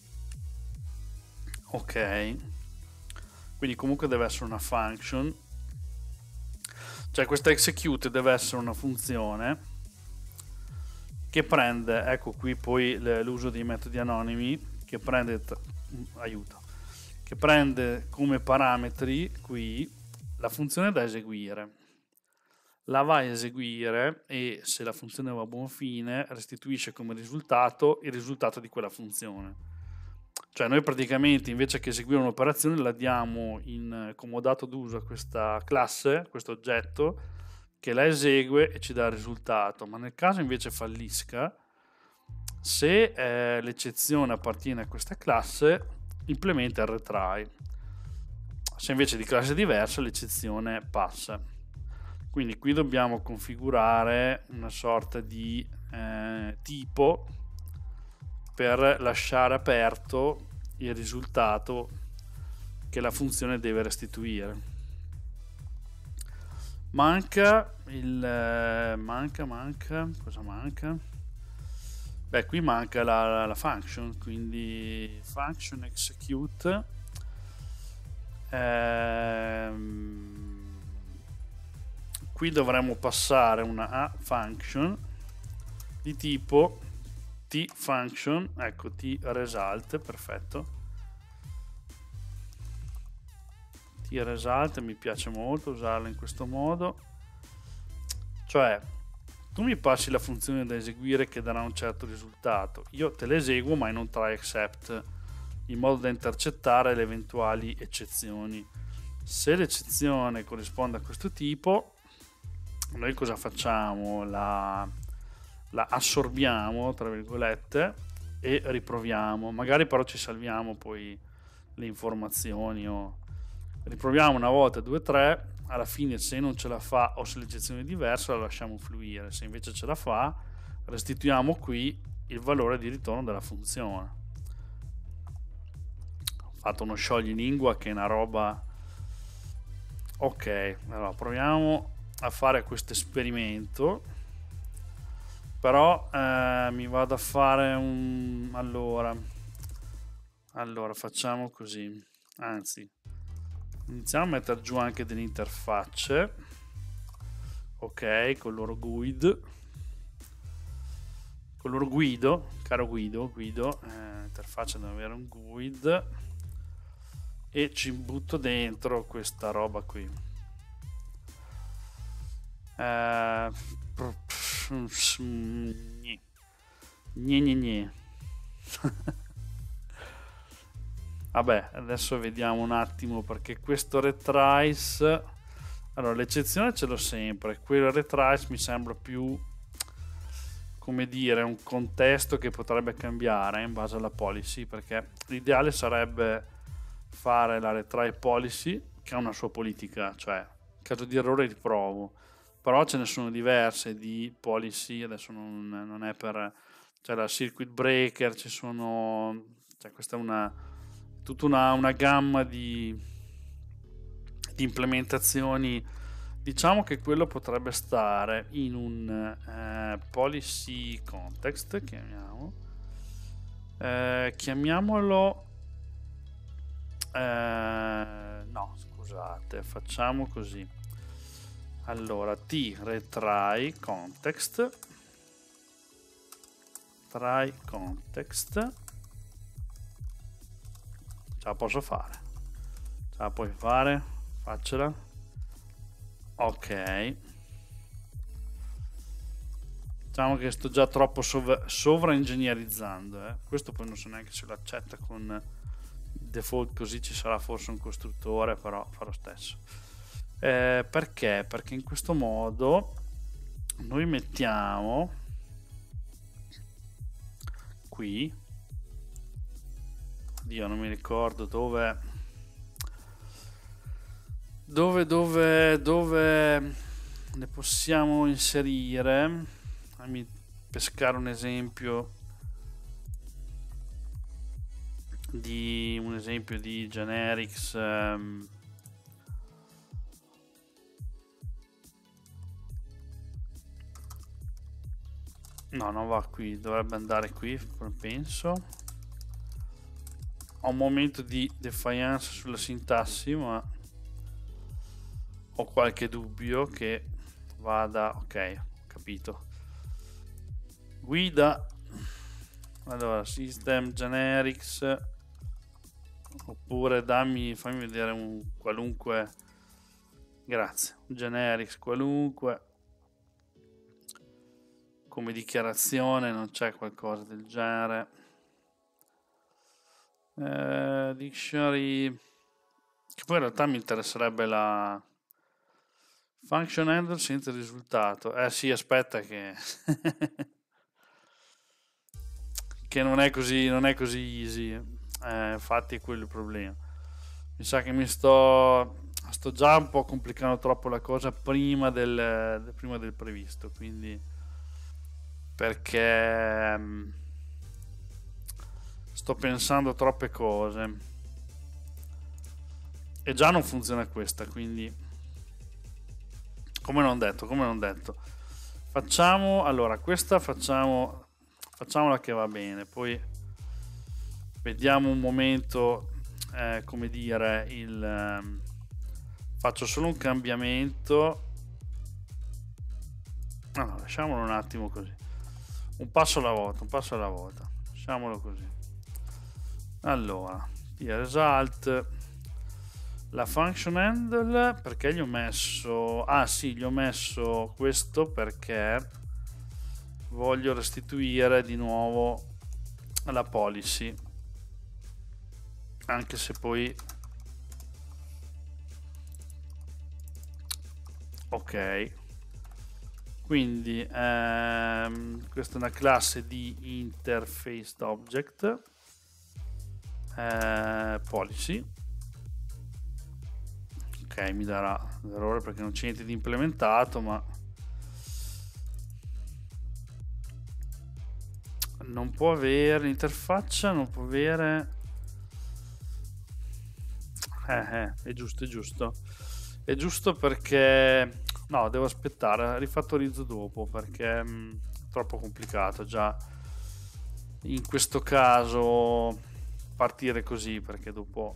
Ok, quindi comunque deve essere una function, cioè questa execute deve essere una funzione che prende, ecco qui poi l'uso dei metodi anonimi, che prende che prende come parametri qui la funzione da eseguire, la va a eseguire, e se la funzione va a buon fine restituisce come risultato il risultato di quella funzione. Cioè noi praticamente invece che eseguire un'operazione la diamo in comodato d'uso a questa classe, questo oggetto, che la esegue e ci dà il risultato. Ma nel caso invece fallisca, se l'eccezione appartiene a questa classe, implementa il retry. Se invece di classe diversa, l'eccezione passa. Quindi qui dobbiamo configurare una sorta di tipo per lasciare aperto il risultato che la funzione deve restituire. Manca cosa manca? Beh, qui manca la function, quindi function execute qui dovremmo passare una function di tipo t-function, ecco, t-result, perfetto. T-result mi piace molto usarlo in questo modo, cioè tu mi passi la funzione da eseguire che darà un certo risultato, io te l'eseguo ma in un try except, in modo da intercettare le eventuali eccezioni. Se l'eccezione corrisponde a questo tipo, noi cosa facciamo? La assorbiamo, tra virgolette, e riproviamo. Magari però ci salviamo poi le informazioni, o riproviamo una volta, due, tre. Alla fine, se non ce la fa o se l'eccezione è diversa, la lasciamo fluire. Se invece ce la fa, restituiamo qui il valore di ritorno della funzione. Ho fatto uno scioglilingua che è una roba. Ok, allora proviamo a fare questo esperimento, però mi vado a fare un allora facciamo così, anzi iniziamo a mettere giù anche delle interfacce, ok, con il loro guido, caro Guido, interfaccia deve avere un guide, e ci butto dentro questa roba qui. Vabbè, adesso vediamo un attimo, perché questo retries, allora l'eccezione ce l'ho sempre, quello retries mi sembra più, come dire, un contesto che potrebbe cambiare in base alla policy, perché l'ideale sarebbe fare la retry policy che ha una sua politica, cioè in caso di errore riprovo, però ce ne sono diverse di policy, adesso non è per, c'è la circuit breaker, ci sono, cioè questa è tutta una gamma di implementazioni. Diciamo che quello potrebbe stare in un policy context, chiamiamolo, no scusate, facciamo così. Allora t retry context, try context, ce la posso fare, ce la puoi fare, faccela, ok. Diciamo che sto già troppo sovraingegnerizzando, questo poi non so neanche se lo accetta con il default, così ci sarà forse un costruttore, però fa lo stesso. Perché? Perché in questo modo noi mettiamo qui, Dio non mi ricordo dove ne possiamo inserire. Fammi pescare un esempio di generics, no, non va qui, dovrebbe andare qui, penso. Ho un momento di defiance sulla sintassi, ma ho qualche dubbio che vada, ok, ho capito. Guida, allora system generics, oppure fammi vedere un qualunque, grazie, generics qualunque come dichiarazione, non c'è qualcosa del genere. Dictionary, che poi in realtà mi interesserebbe la function handle senza risultato. Sì, aspetta che che non è così easy, infatti è quello il problema. Mi sa che sto già un po' complicando troppo la cosa prima del previsto, quindi, perché sto pensando troppe cose e già non funziona questa, quindi come non detto, facciamo, allora questa facciamola che va bene, poi vediamo un momento, come dire, faccio solo un cambiamento, no, lasciamolo un attimo così, un passo alla volta, lasciamolo così. Allora, result, la function handle, perché gli ho messo, gli ho messo questo perché voglio restituire di nuovo la policy, anche se poi, ok, quindi questa è una classe di interfaced object, policy, ok, mi darà l'errore perché non c'è niente di implementato, ma non può avere l'interfaccia, non può avere, è giusto perché no, devo aspettare, rifattorizzo dopo perché è troppo complicato già in questo caso partire così, perché dopo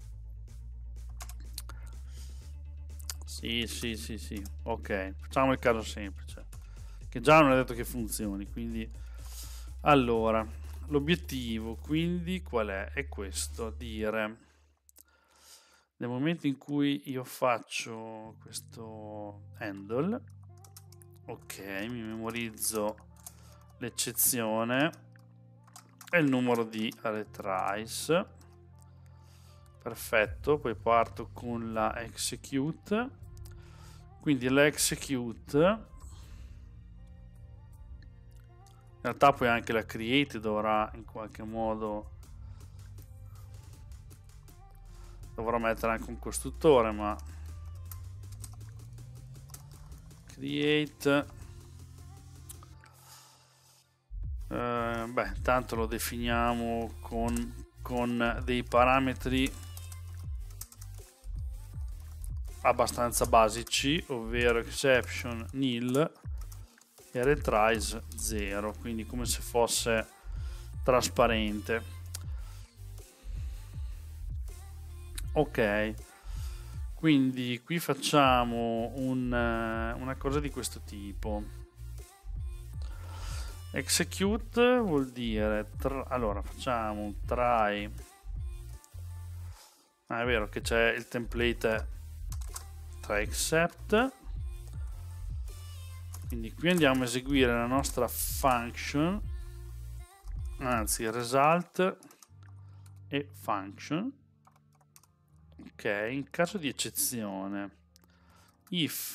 sì, ok, facciamo il caso semplice che già non è detto che funzioni, quindi allora l'obiettivo quindi qual è? È questo, dire nel momento in cui io faccio questo handle, ok, mi memorizzo l'eccezione e il numero di retries, perfetto, poi parto con la execute, quindi la execute, in realtà poi anche la create dovrà in qualche modo dovrò mettere anche un costruttore, ma create, beh, tanto lo definiamo con dei parametri abbastanza basici, ovvero exception nil e retries 0, quindi come se fosse trasparente. Ok, quindi qui facciamo una cosa di questo tipo. Execute vuol dire allora facciamo un try. È vero che c'è il template try except, quindi qui andiamo a eseguire la nostra function, anzi result e function. Ok, in caso di eccezione if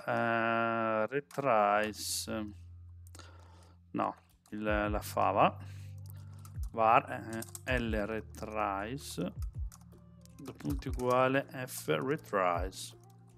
retries, no, la fava var l retries due punti uguale f retries.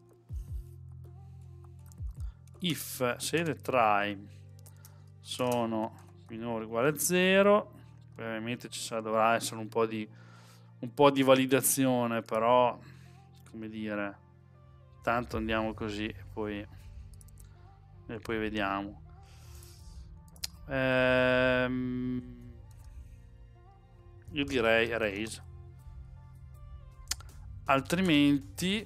If se retry sono minore o uguale a 0, ovviamente dovrà essere un po' di validazione, però come dire, tanto andiamo così e poi vediamo. Io direi raise, altrimenti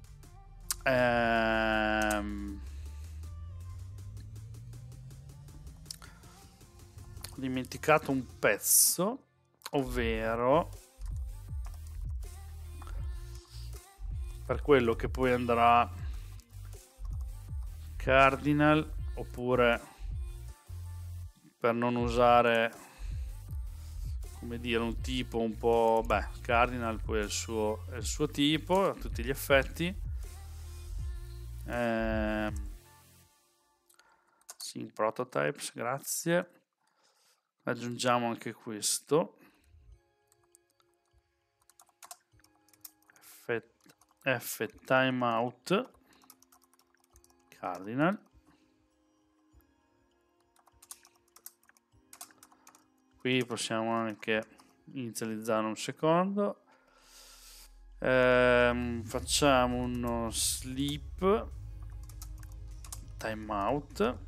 ho dimenticato un pezzo, ovvero per quello che poi andrà cardinal, oppure per non usare, come dire, un tipo un po', beh, cardinal poi è il suo tipo a tutti gli effetti. Sync prototypes, grazie. Aggiungiamo anche questo, f timeout cardinal. Qui possiamo anche inizializzare un secondo. Facciamo uno sleep timeout.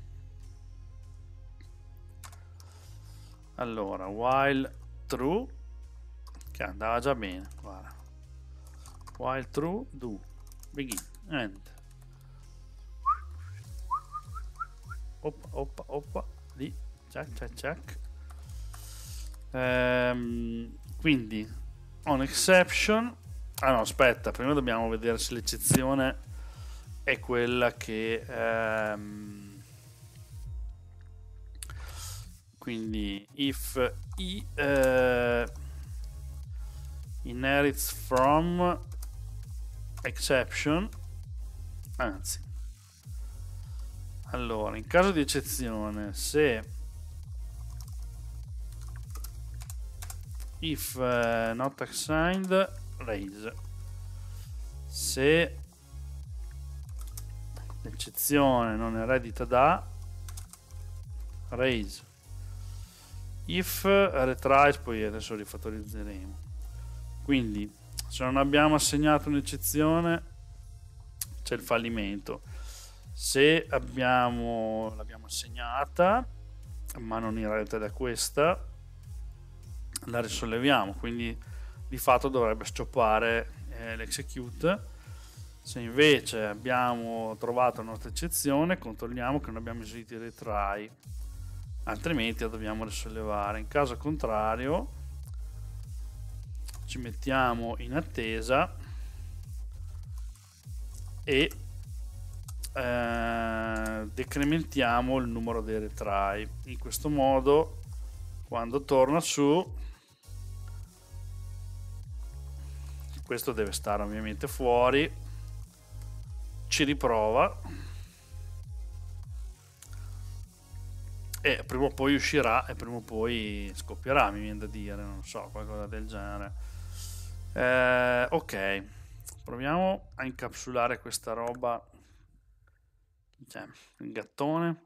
Allora, while true, che andava già bene, guarda. While true, do begin end. Oppa, lì, check. Quindi on exception, no, aspetta, prima dobbiamo vedere se l'eccezione è quella che quindi if inherits from exception, anzi, allora in caso di eccezione, se if not assigned raise, se l'eccezione non eredita da raise, if retries, poi adesso rifattorizzeremo. Quindi se non abbiamo assegnato un'eccezione c'è il fallimento, se l'abbiamo assegnata ma non eredita da questa, la risolleviamo, quindi di fatto dovrebbe stoppare l'execute. Se invece abbiamo trovato la nostra eccezione, controlliamo che non abbiamo eseguito il retry, altrimenti la dobbiamo risollevare. In caso contrario ci mettiamo in attesa e decrementiamo il numero dei retry. In questo modo, quando torna su, questo deve stare ovviamente fuori, ci riprova e prima o poi uscirà e prima o poi scoppierà, mi viene da dire, non so, qualcosa del genere. Ok, proviamo a incapsulare questa roba, cioè il gattone,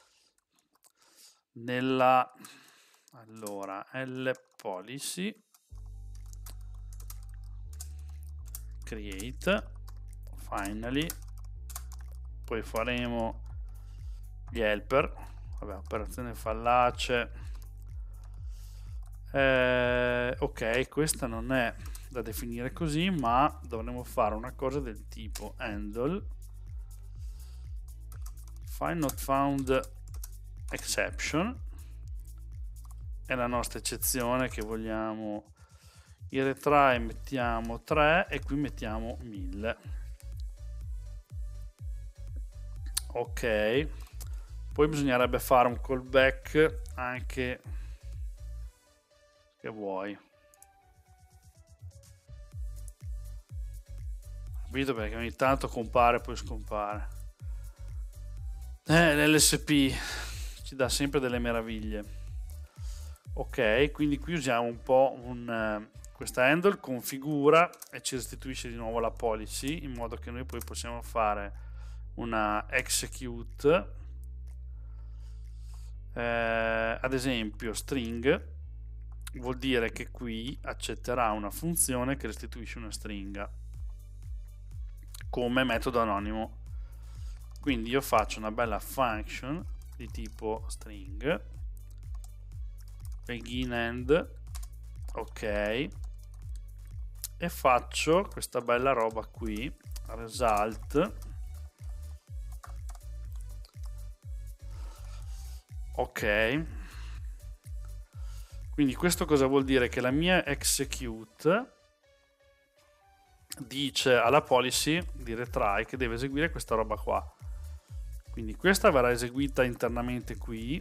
nella, allora, L policy, create, finally, poi faremo gli helper, vabbè, operazione fallace, ok, questa non è da definire così, ma dovremo fare una cosa del tipo handle find not found exception, è la nostra eccezione che vogliamo. Il retry mettiamo 3 e qui mettiamo 1000. Ok, poi bisognerebbe fare un callback anche, che vuoi, capito, perché ogni tanto compare poi scompare. L'LSP ci dà sempre delle meraviglie. Ok, quindi qui usiamo un po' questa handle configura e ci restituisce di nuovo la policy, in modo che noi poi possiamo fare una execute, ad esempio string vuol dire che qui accetterà una funzione che restituisce una stringa come metodo anonimo. Quindi io faccio una bella function di tipo string begin end, ok, e faccio questa bella roba qui, result, ok. Quindi questo cosa vuol dire? Che la mia execute dice alla policy di retry che deve eseguire questa roba qua. Quindi questa verrà eseguita internamente qui.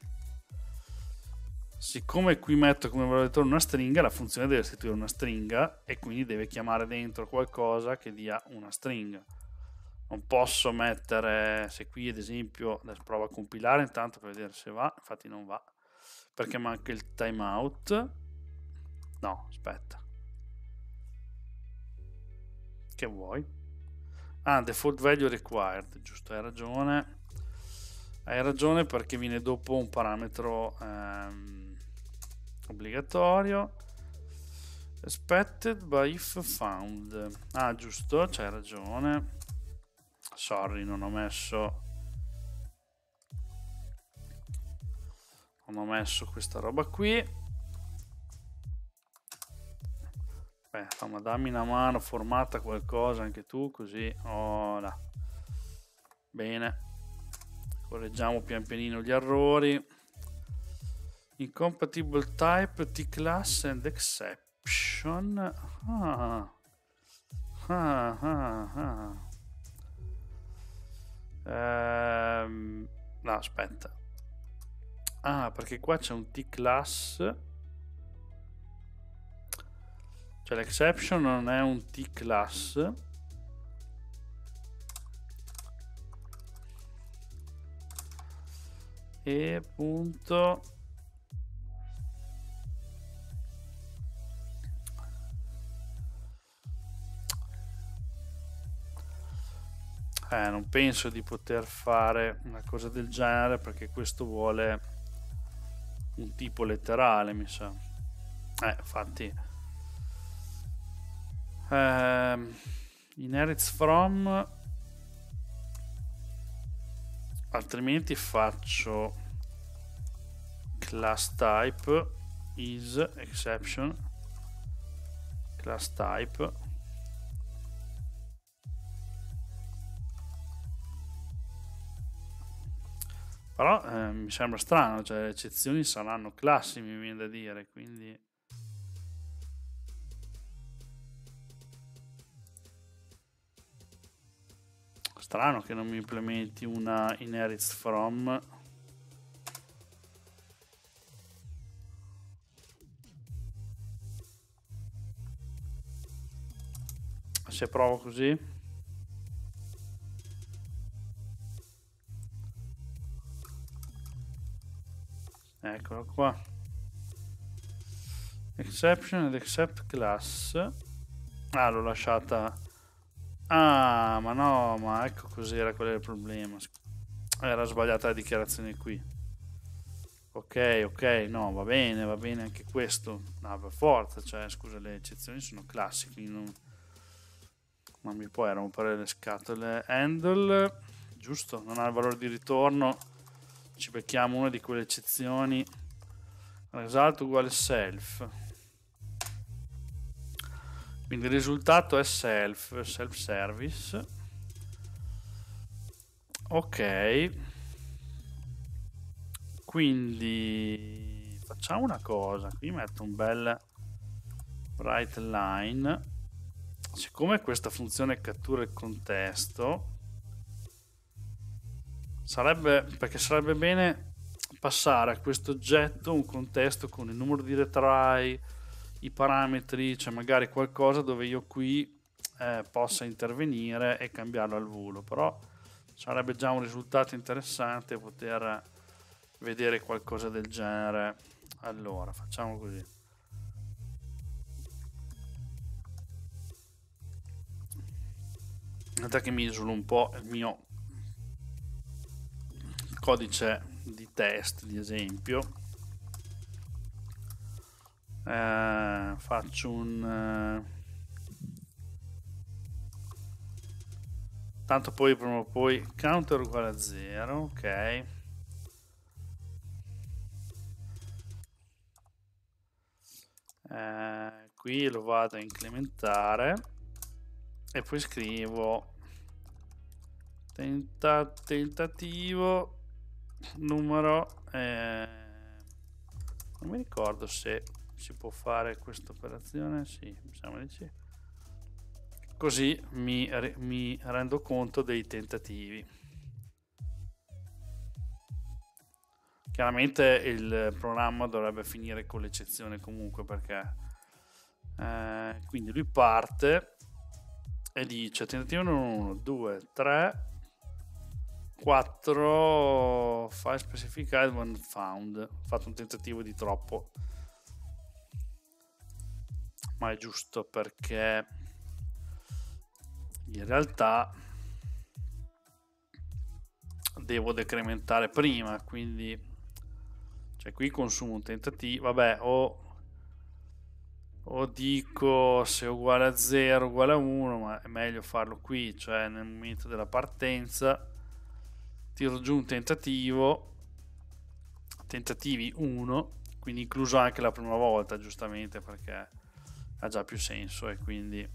Siccome qui metto come valore una stringa, la funzione deve restituire una stringa e quindi deve chiamare dentro qualcosa che dia una stringa. Non posso mettere, se qui ad esempio, adesso provo a compilare intanto per vedere se va, infatti non va, perché manca il timeout. No, aspetta. Che vuoi? Ah, default value required, giusto, hai ragione. Hai ragione perché viene dopo un parametro obbligatorio. Expected by if found. Ah, giusto, c'hai ragione. Sorry, non ho messo questa roba qui. Insomma, dammi una mano, formata qualcosa anche tu, così. Oh, là. Bene, correggiamo pian pianino gli errori. Incompatible type t-class and exception. No, aspetta. Perché qua c'è un t-class, cioè l'exception non è un t-class, e punto non penso di poter fare una cosa del genere perché questo vuole un tipo letterale, mi sa. Infatti inherits from, altrimenti faccio class type is exception class type, però mi sembra strano, cioè le eccezioni saranno classi, mi viene da dire, quindi strano che non mi implementi una inherits from. Se provo così, eccolo qua, exception ed accept class, Ah, l'ho lasciata. Ah, ma no, ma ecco cos'era, qual era il problema. Era sbagliata la dichiarazione qui. Ok, ok, no, va bene anche questo. No, per forza, cioè, scusa, le eccezioni sono classiche, non mi puoi rompere le scatole. Handle, giusto, non ha il valore di ritorno. Ci becchiamo una di quelle eccezioni. Result uguale self. Quindi il risultato è self service. Ok. Quindi facciamo una cosa, qui metto un bel write line. Siccome questa funzione cattura il contesto, perché sarebbe bene passare a questo oggetto un contesto con il numero di retry, i parametri, cioè magari qualcosa dove io qui possa intervenire e cambiarlo al volo, però sarebbe già un risultato interessante poter vedere qualcosa del genere. Allora facciamo così. Aspetta che mi isolo un po' il mio codice di test di esempio. Faccio un tanto poi prima o poi counter uguale a 0, ok. Qui lo vado a incrementare e poi scrivo tentativo numero, non mi ricordo se si può fare questa operazione, sì, mi sembra di sì. Così mi rendo conto dei tentativi. Chiaramente il programma dovrebbe finire con l'eccezione comunque, perché quindi lui parte e dice tentativo numero 1, 2, 3, 4, file specified when found. Ho fatto un tentativo di troppo, ma è giusto perché in realtà devo decrementare prima, quindi cioè qui consumo un tentativo, vabbè, o dico se è uguale a 0 uguale a 1, ma è meglio farlo qui, cioè nel momento della partenza tiro giù un tentativo, tentativi 1, quindi incluso anche la prima volta, giustamente, perché ha già più senso. E quindi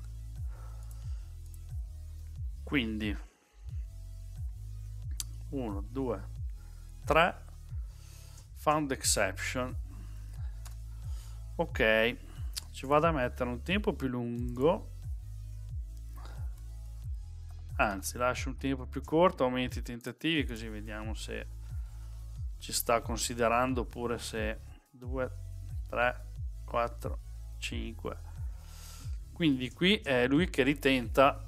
1, 2, 3, found exception. Ok, ci vado a mettere un tempo più lungo, anzi lascio un tempo più corto, aumento i tentativi così vediamo se ci sta considerando, oppure se 2, 3, 4, 5. Quindi qui è lui che ritenta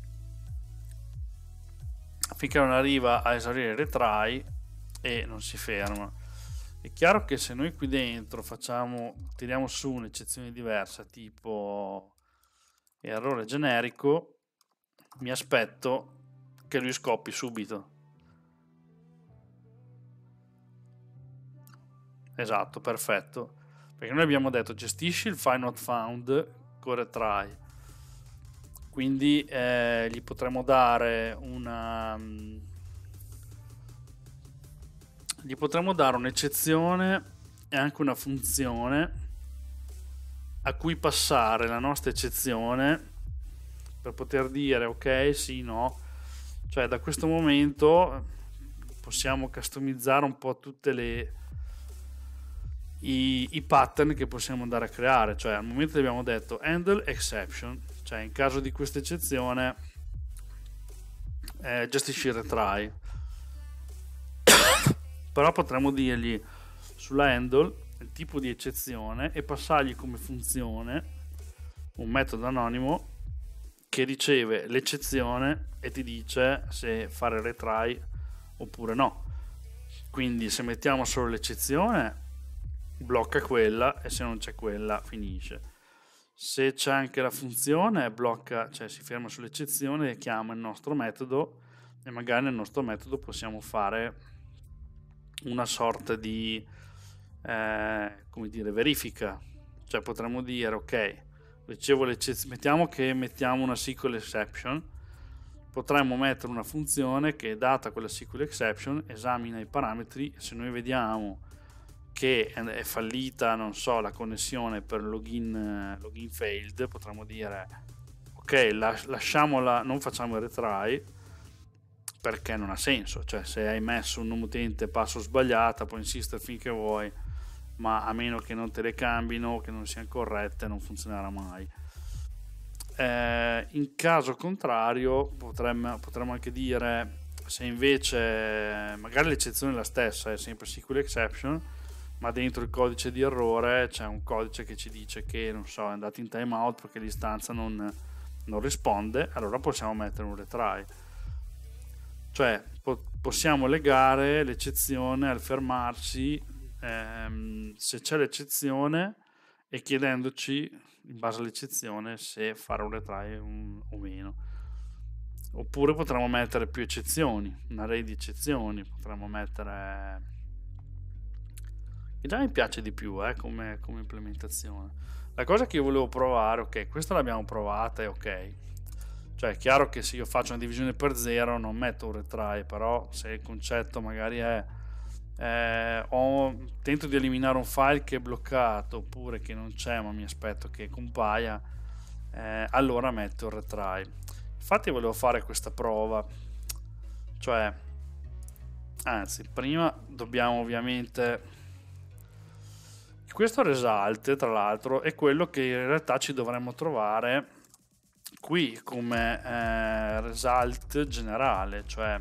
finché non arriva a esaurire il retry e non si ferma. È chiaro che se noi qui dentro tiriamo su un'eccezione diversa, tipo errore generico, mi aspetto che lui scoppi subito. Esatto, perfetto, perché noi abbiamo detto gestisci il file not found con retry, quindi gli potremmo dare un'eccezione e anche una funzione a cui passare la nostra eccezione per poter dire ok, sì, no, cioè da questo momento possiamo customizzare un po' tutte i pattern che possiamo andare a creare. Cioè al momento abbiamo detto handle exception, cioè in caso di questa eccezione gestisci il retry, però potremmo dirgli sulla handle il tipo di eccezione e passargli come funzione un metodo anonimo che riceve l'eccezione e ti dice se fare retry oppure no. Quindi se mettiamo solo l'eccezione blocca quella, e se non c'è quella finisce. Se c'è anche la funzione, blocca, cioè si ferma sull'eccezione e chiama il nostro metodo, e magari nel nostro metodo possiamo fare una sorta di come dire, verifica. Cioè potremmo dire ok, ricevo l'eccezione, mettiamo una SQL exception, potremmo mettere una funzione che, data quella SQL exception, esamina i parametri, e se noi vediamo che è fallita, non so, la connessione per login failed, potremmo dire ok, lasciamola, non facciamo il retry, perché non ha senso. Cioè, se hai messo un nome utente passo sbagliata, puoi insistere finché vuoi, ma a meno che non te le cambino, che non siano corrette, non funzionerà mai. In caso contrario potremmo anche dire, se invece magari l'eccezione è la stessa, è sempre SQL exception, ma dentro il codice di errore c'è un codice che ci dice che, non so, è andato in timeout perché l'istanza non risponde, allora possiamo mettere un retry. Cioè possiamo legare l'eccezione al fermarsi se c'è l'eccezione, e chiedendoci in base all'eccezione se fare un retry o meno. Oppure potremmo mettere più eccezioni, un array di eccezioni, potremmo mettere, che già mi piace di più come implementazione. La cosa che io volevo provare, ok, questa l'abbiamo provata e ok, cioè è chiaro che se io faccio una divisione per 0 non metto un retry, però se il concetto magari è tento di eliminare un file che è bloccato oppure che non c'è ma mi aspetto che compaia, allora metto il retry. Infatti volevo fare questa prova, cioè, anzi, prima dobbiamo ovviamente, questo result tra l'altro è quello che in realtà ci dovremmo trovare qui come result generale, cioè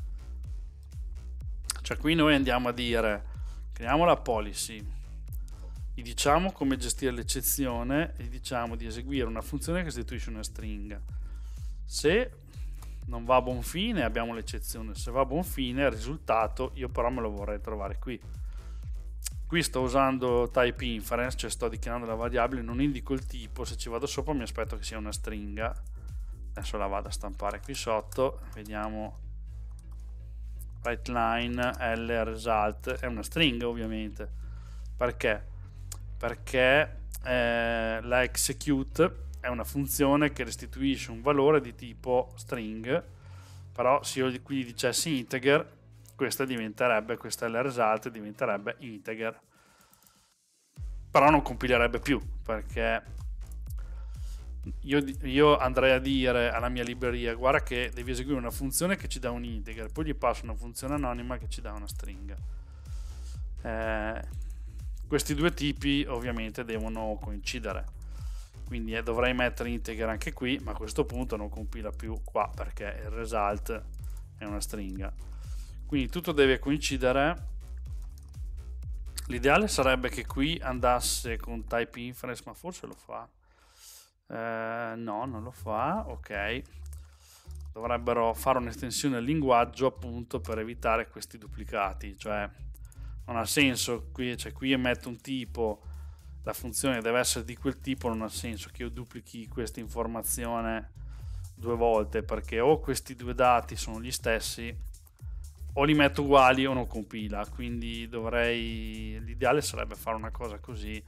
qui noi andiamo a dire, creiamo la policy, gli diciamo come gestire l'eccezione e gli diciamo di eseguire una funzione che restituisce una stringa. Se non va a buon fine abbiamo l'eccezione, se va a buon fine il risultato io però me lo vorrei trovare qui. Qui sto usando type inference, cioè sto dichiarando la variabile, non indico il tipo, se ci vado sopra mi aspetto che sia una stringa. Adesso la vado a stampare qui sotto, vediamo, WriteLine L result è una stringa ovviamente. Perché? Perché la execute è una funzione che restituisce un valore di tipo string, però se io qui dicessi integer, questa è la result, diventerebbe integer, però non compilerebbe più, perché io andrei a dire alla mia libreria guarda che devi eseguire una funzione che ci dà un integer, poi gli passo una funzione anonima che ci dà una stringa. Questi due tipi ovviamente devono coincidere, quindi dovrei mettere integer anche qui, ma a questo punto non compila più qua perché il result è una stringa, quindi tutto deve coincidere. L'ideale sarebbe che qui andasse con type inference, ma forse lo fa. No, non lo fa. Ok, dovrebbero fare un'estensione al linguaggio appunto per evitare questi duplicati, cioè non ha senso qui, cioè qui emetto un tipo, la funzione deve essere di quel tipo, non ha senso che io duplichi questa informazione due volte, perché o questi due dati sono gli stessi o li metto uguali o non compila, quindi l'ideale sarebbe fare una cosa così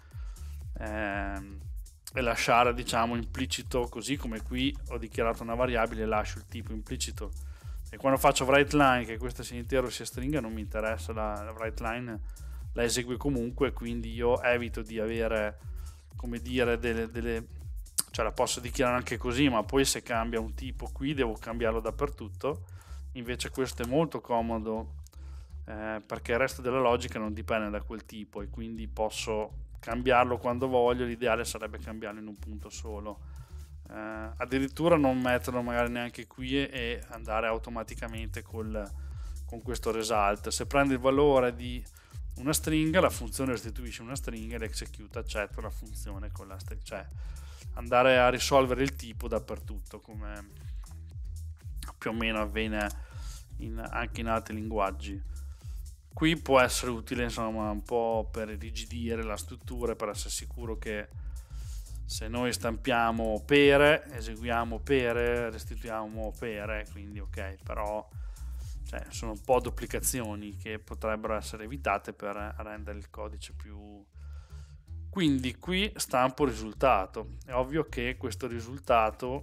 e lasciare, diciamo, implicito, così come qui ho dichiarato una variabile, lascio il tipo implicito, e quando faccio WriteLine che questo sia intero sia stringa non mi interessa, la WriteLine la esegue comunque, quindi io evito di avere, come dire, cioè la posso dichiarare anche così, ma poi se cambia un tipo qui devo cambiarlo dappertutto. Invece questo è molto comodo perché il resto della logica non dipende da quel tipo e quindi posso cambiarlo quando voglio. L'ideale sarebbe cambiarlo in un punto solo, addirittura non metterlo magari neanche qui e andare automaticamente con questo result. Se prende il valore di una stringa, la funzione restituisce una stringa e l'execute accetta la funzione con la stringa, cioè andare a risolvere il tipo dappertutto, come più o meno avviene anche in altri linguaggi. Qui può essere utile, insomma, un po' per irrigidire la struttura, per essere sicuro che se noi stampiamo pere, eseguiamo pere, restituiamo pere, quindi ok, però cioè, sono un po' duplicazioni che potrebbero essere evitate per rendere il codice più... Quindi qui stampo risultato. È ovvio che questo risultato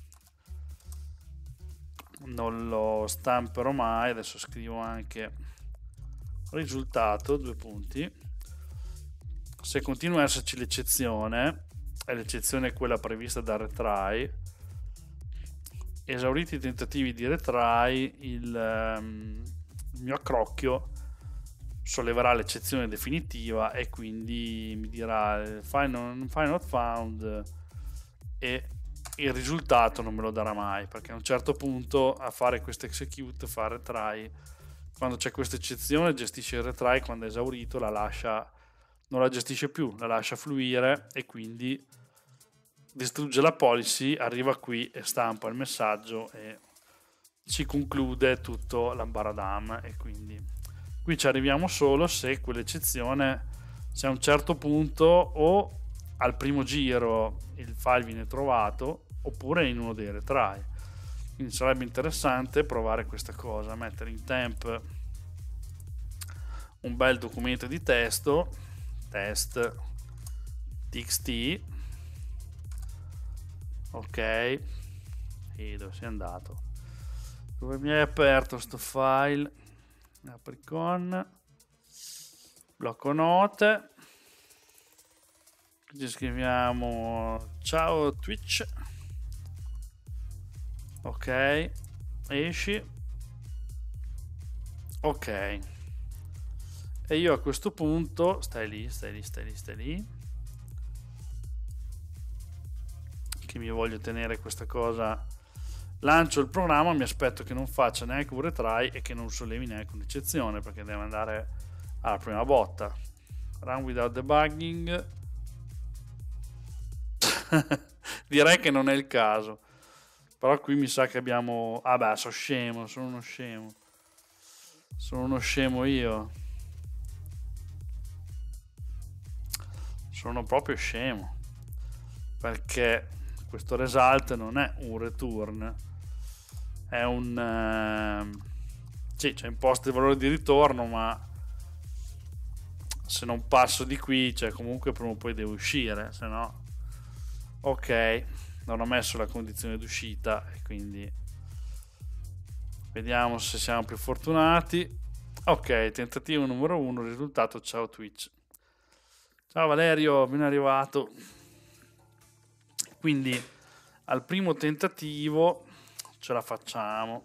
non lo stamperò mai. Adesso scrivo anche risultato, due punti. Se continua ad esserci l'eccezione, e l'eccezione è quella prevista dal retry, esauriti i tentativi di retry, il mio accrocchio solleverà l'eccezione definitiva e quindi mi dirà file not found e il risultato non me lo darà mai, perché a un certo punto a fare questo execute, fare retry, quando c'è questa eccezione gestisce il retry, quando è esaurito la lascia, non la gestisce più, la lascia fluire e quindi distrugge la policy, arriva qui e stampa il messaggio e si conclude tutto l'ambaradam. E quindi qui ci arriviamo solo se quell'eccezione, se a un certo punto o al primo giro il file viene trovato oppure in uno dei retry. Quindi sarebbe interessante provare questa cosa, mettere in temp un bel documento di testo, test txt, ok, e dove sei andato? Dove mi hai aperto sto file? Apri con blocco note, ci scriviamo ciao Twitch, ok, esci, ok, e io a questo punto stai lì che mi voglio tenere questa cosa, lancio il programma, mi aspetto che non faccia neanche un retry e che non sollevi neanche un'eccezione, perché deve andare alla prima botta. Run without debugging. Direi che non è il caso, però qui mi sa che abbiamo... ah beh, sono scemo, sono uno scemo io, sono proprio scemo, perché questo result non è un return, è un sì, c'è imposto il valore di ritorno, ma se non passo di qui, cioè comunque prima o poi devo uscire, se no ok, non ho messo la condizione d'uscita e quindi vediamo se siamo più fortunati. Ok, tentativo numero 1, risultato ciao Twitch. Ciao Valerio, ben arrivato. Quindi al primo tentativo ce la facciamo,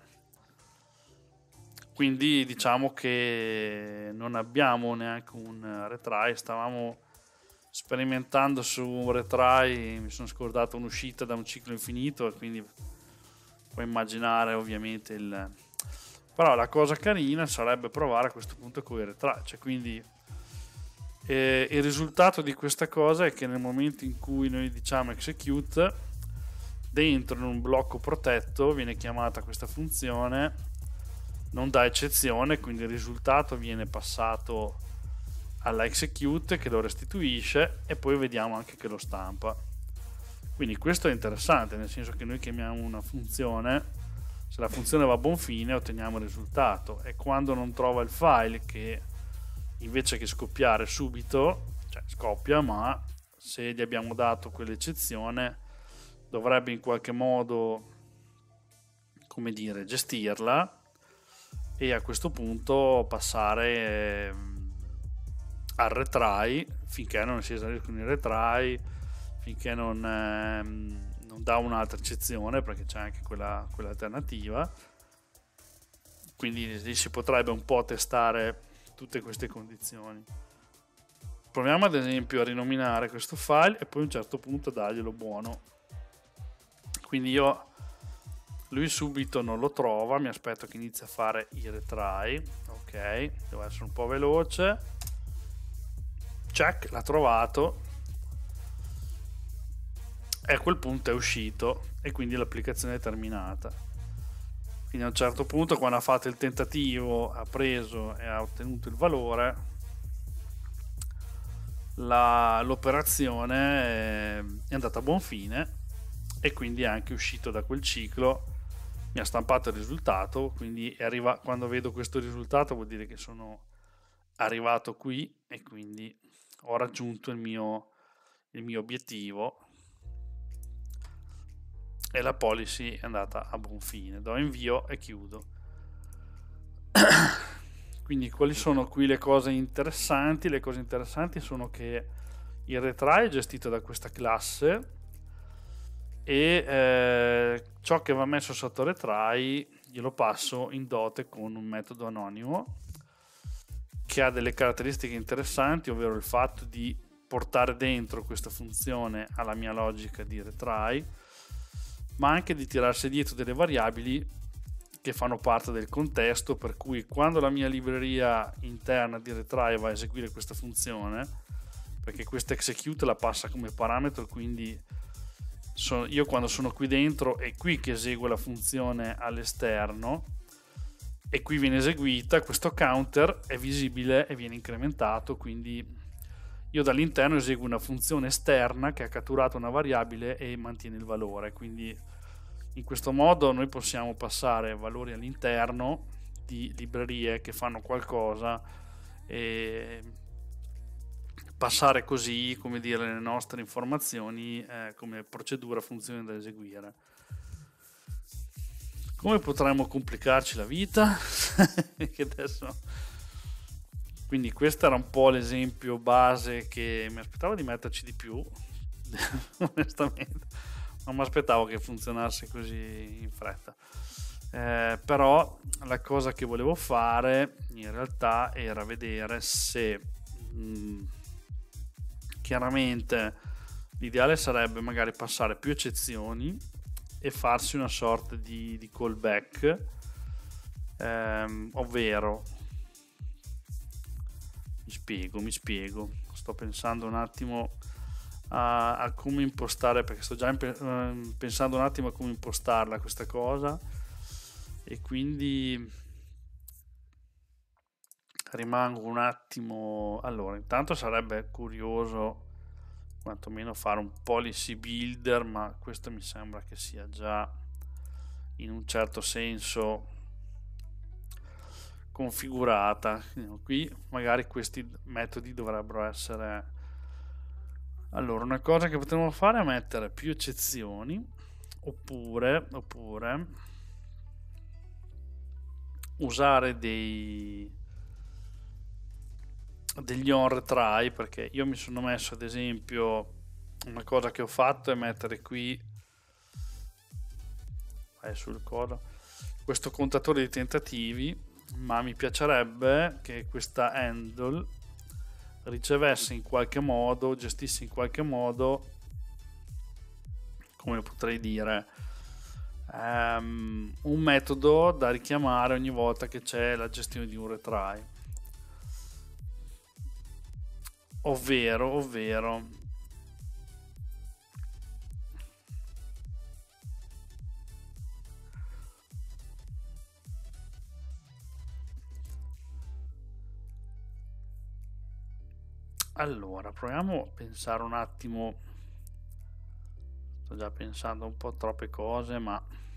quindi diciamo che non abbiamo neanche un retry, stavamo sperimentando su un retry, mi sono scordato un'uscita da un ciclo infinito e quindi puoi immaginare ovviamente il... però la cosa carina sarebbe provare a questo punto con i retry, cioè quindi il risultato di questa cosa è che nel momento in cui noi diciamo execute, dentro in un blocco protetto viene chiamata questa funzione, non dà eccezione, quindi il risultato viene passato alla execute che lo restituisce e poi vediamo anche che lo stampa. Quindi questo è interessante, nel senso che noi chiamiamo una funzione, se la funzione va a buon fine otteniamo il risultato, e quando non trova il file, che invece che scoppiare subito, cioè scoppia, ma se gli abbiamo dato quell'eccezione dovrebbe in qualche modo, come dire, gestirla e a questo punto passare al retry finché non si esaurisce con il retry, finché non dà un'altra eccezione, perché c'è anche quella alternativa. Quindi lì si potrebbe un po' testare tutte queste condizioni. Proviamo ad esempio a rinominare questo file e poi a un certo punto darglielo buono. Quindi lui subito non lo trova, mi aspetto che inizi a fare i retry, ok, devo essere un po' veloce, check, l'ha trovato e a quel punto è uscito e quindi l'applicazione è terminata. Quindi a un certo punto, quando ha fatto il tentativo, ha preso e ha ottenuto il valore, l'operazione è andata a buon fine e quindi è anche uscito da quel ciclo, mi ha stampato il risultato, quindi quando vedo questo risultato vuol dire che sono arrivato qui e quindi ho raggiunto il mio obiettivo e la policy è andata a buon fine. Do invio e chiudo. Quindi quali sono qui le cose interessanti? Le cose interessanti sono che il retry è gestito da questa classe e ciò che va messo sotto retry glielo passo in dote con un metodo anonimo che ha delle caratteristiche interessanti, ovvero il fatto di portare dentro questa funzione alla mia logica di retry, ma anche di tirarsi dietro delle variabili che fanno parte del contesto, per cui quando la mia libreria interna di retry va a eseguire questa funzione, perché questa execute la passa come parametro, quindi io quando sono qui dentro è qui che eseguo la funzione all'esterno e qui viene eseguita, questo counter è visibile e viene incrementato, quindi io dall'interno eseguo una funzione esterna che ha catturato una variabile e mantiene il valore, quindi in questo modo noi possiamo passare valori all'interno di librerie che fanno qualcosa e passare così, come dire, le nostre informazioni come procedura, funzione da eseguire. Come potremmo complicarci la vita? Che adesso... Quindi questo era un po' l'esempio base che mi aspettavo di metterci di più, onestamente. Non mi aspettavo che funzionasse così in fretta. Però la cosa che volevo fare in realtà era vedere se chiaramente l'ideale sarebbe magari passare più eccezioni e farsi una sorta di callback, ovvero mi spiego, sto pensando un attimo a come impostare, perché sto già pensando un attimo a come impostarla questa cosa, e quindi rimango un attimo. Allora, intanto sarebbe curioso quantomeno fare un policy builder, ma questo mi sembra che sia già in un certo senso configurata. Qui magari questi metodi dovrebbero essere. Allora, una cosa che potremmo fare è mettere più eccezioni oppure usare degli on retry, perché io mi sono messo, ad esempio, una cosa che ho fatto è mettere qui sul codo questo contatore di tentativi, ma mi piacerebbe che questa handle ricevesse in qualche modo, gestisse in qualche modo, come potrei dire, un metodo da richiamare ogni volta che c'è la gestione di un retry, ovvero allora proviamo a pensare un attimo. Sto già pensando un po' troppe cose, ma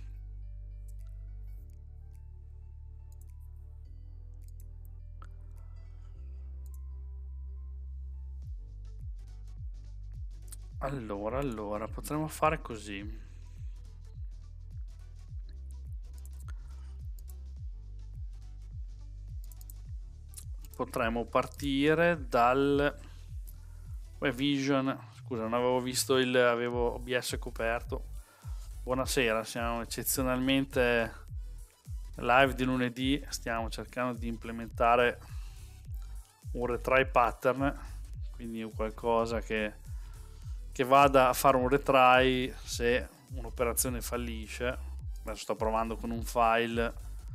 allora potremmo fare così. Potremmo partire dal Vision. Scusa, non avevo visto avevo OBS coperto. Buonasera, siamo eccezionalmente live di lunedì, stiamo cercando di implementare un retry pattern, quindi qualcosa che vada a fare un retry se un'operazione fallisce. Adesso sto provando con un file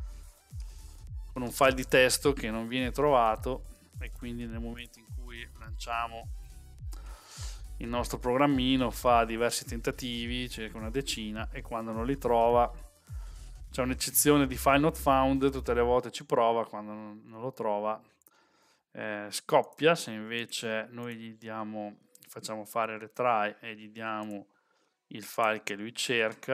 di testo che non viene trovato, e quindi nel momento in cui lanciamo il nostro programmino fa diversi tentativi, circa una decina, e quando non li trova c'è un'eccezione di file not found, tutte le volte ci prova, quando non lo trova scoppia. Se invece noi gli diamo, facciamo fare retry e gli diamo il file che lui cerca,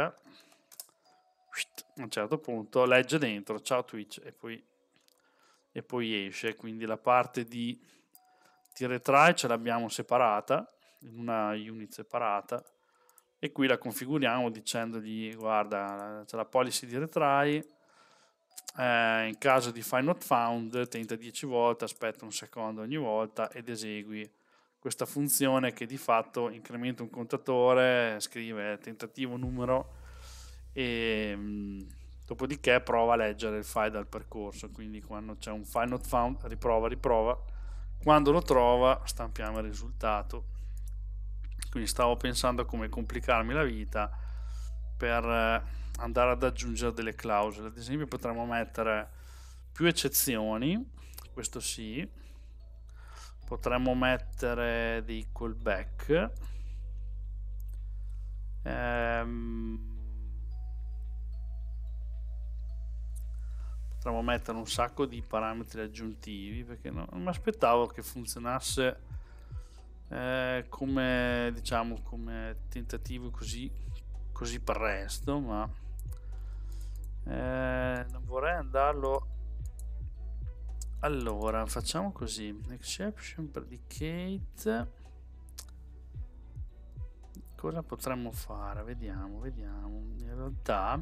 a un certo punto legge dentro ciao Twitch e poi esce. Quindi la parte di retry ce l'abbiamo separata in una unit separata, e qui la configuriamo dicendogli guarda, c'è la policy di retry, in caso di find not found tenta 10 volte, aspetta un secondo ogni volta ed esegui questa funzione che di fatto incrementa un contatore, scrive tentativo numero e dopodiché prova a leggere il file dal percorso. Quindi quando c'è un find not found riprova, quando lo trova stampiamo il risultato. Quindi stavo pensando a come complicarmi la vita per andare ad aggiungere delle clausole. Ad esempio potremmo mettere più eccezioni, questo sì, potremmo mettere dei callback, potremmo mettere un sacco di parametri aggiuntivi, perché non mi aspettavo che funzionasse come, diciamo, come tentativo così presto, ma non vorrei andarlo. Allora facciamo così: exception predicate, cosa potremmo fare? Vediamo in realtà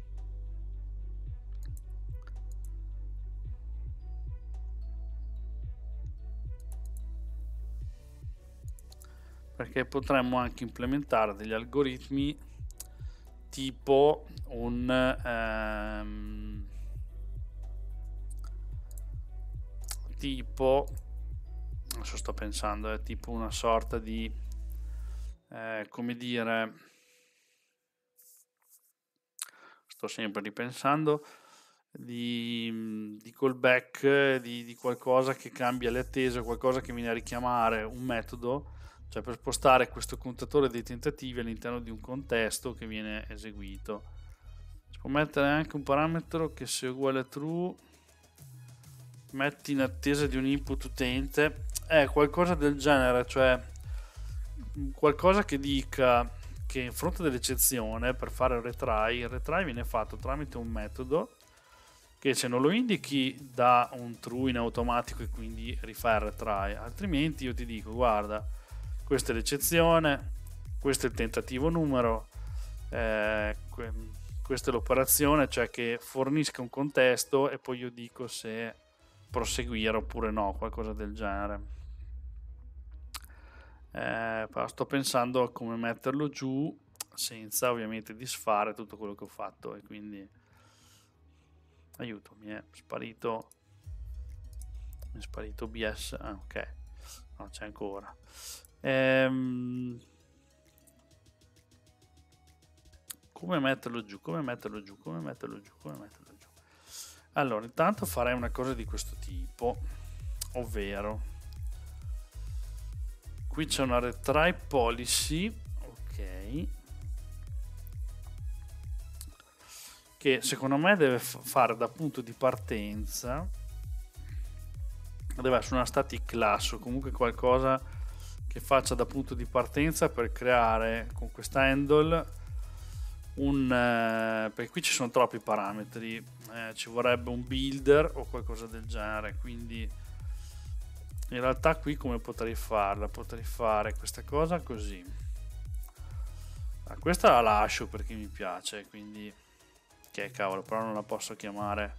perché potremmo anche implementare degli algoritmi tipo tipo, adesso sto pensando, è tipo una sorta di come dire, sto sempre ripensando, di callback, di qualcosa che cambia le attese, qualcosa che viene a richiamare un metodo, cioè per spostare questo contatore dei tentativi all'interno di un contesto che viene eseguito. Si può mettere anche un parametro che se uguale a true metti in attesa di un input utente, qualcosa del genere, cioè qualcosa che dica che in fronte dell'eccezione per fare il retry viene fatto tramite un metodo che se non lo indichi dà un true in automatico e quindi rifà il retry, altrimenti io ti dico guarda, questa è l'eccezione, questo è il tentativo numero, questa è l'operazione, cioè che fornisca un contesto e poi io dico se proseguire oppure no, qualcosa del genere. Sto pensando a come metterlo giù senza ovviamente disfare tutto quello che ho fatto, e quindi aiuto, mi è sparito BS. Ok, no, c'è ancora. Come metterlo giù? Allora, intanto farei una cosa di questo tipo, ovvero qui c'è una retry policy, ok, che secondo me deve fare da punto di partenza, deve essere una static class o comunque qualcosa che faccia da punto di partenza per creare con questa handle perché qui ci sono troppi parametri, ci vorrebbe un builder o qualcosa del genere. Quindi in realtà qui come potrei farla? Potrei fare questa cosa così, questa la lascio perché mi piace, quindi che cavolo, però non la posso chiamare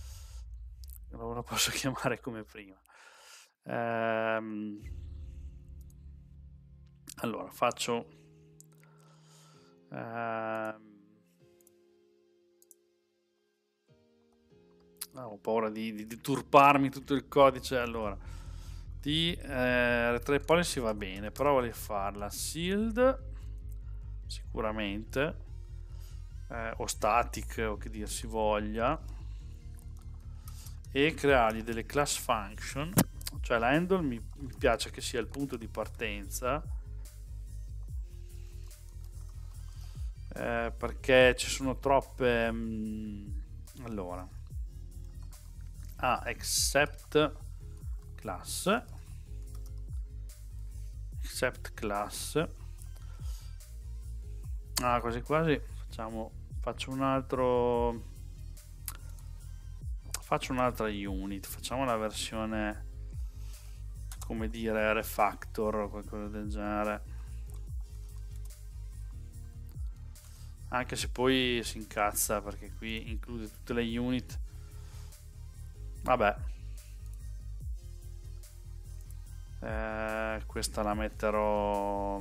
come prima. Allora faccio ho paura di turparmi tutto il codice. Allora retry policy va bene, però voglio farla sealed sicuramente, o static o che dir si voglia, e creargli delle class function, cioè la handle mi piace che sia il punto di partenza, perché ci sono troppe allora except class, accept class, quasi quasi faccio un'altra unit, facciamo la versione, come dire, refactor o qualcosa del genere, anche se poi si incazza perché qui include tutte le unit. Vabbè, questa la metterò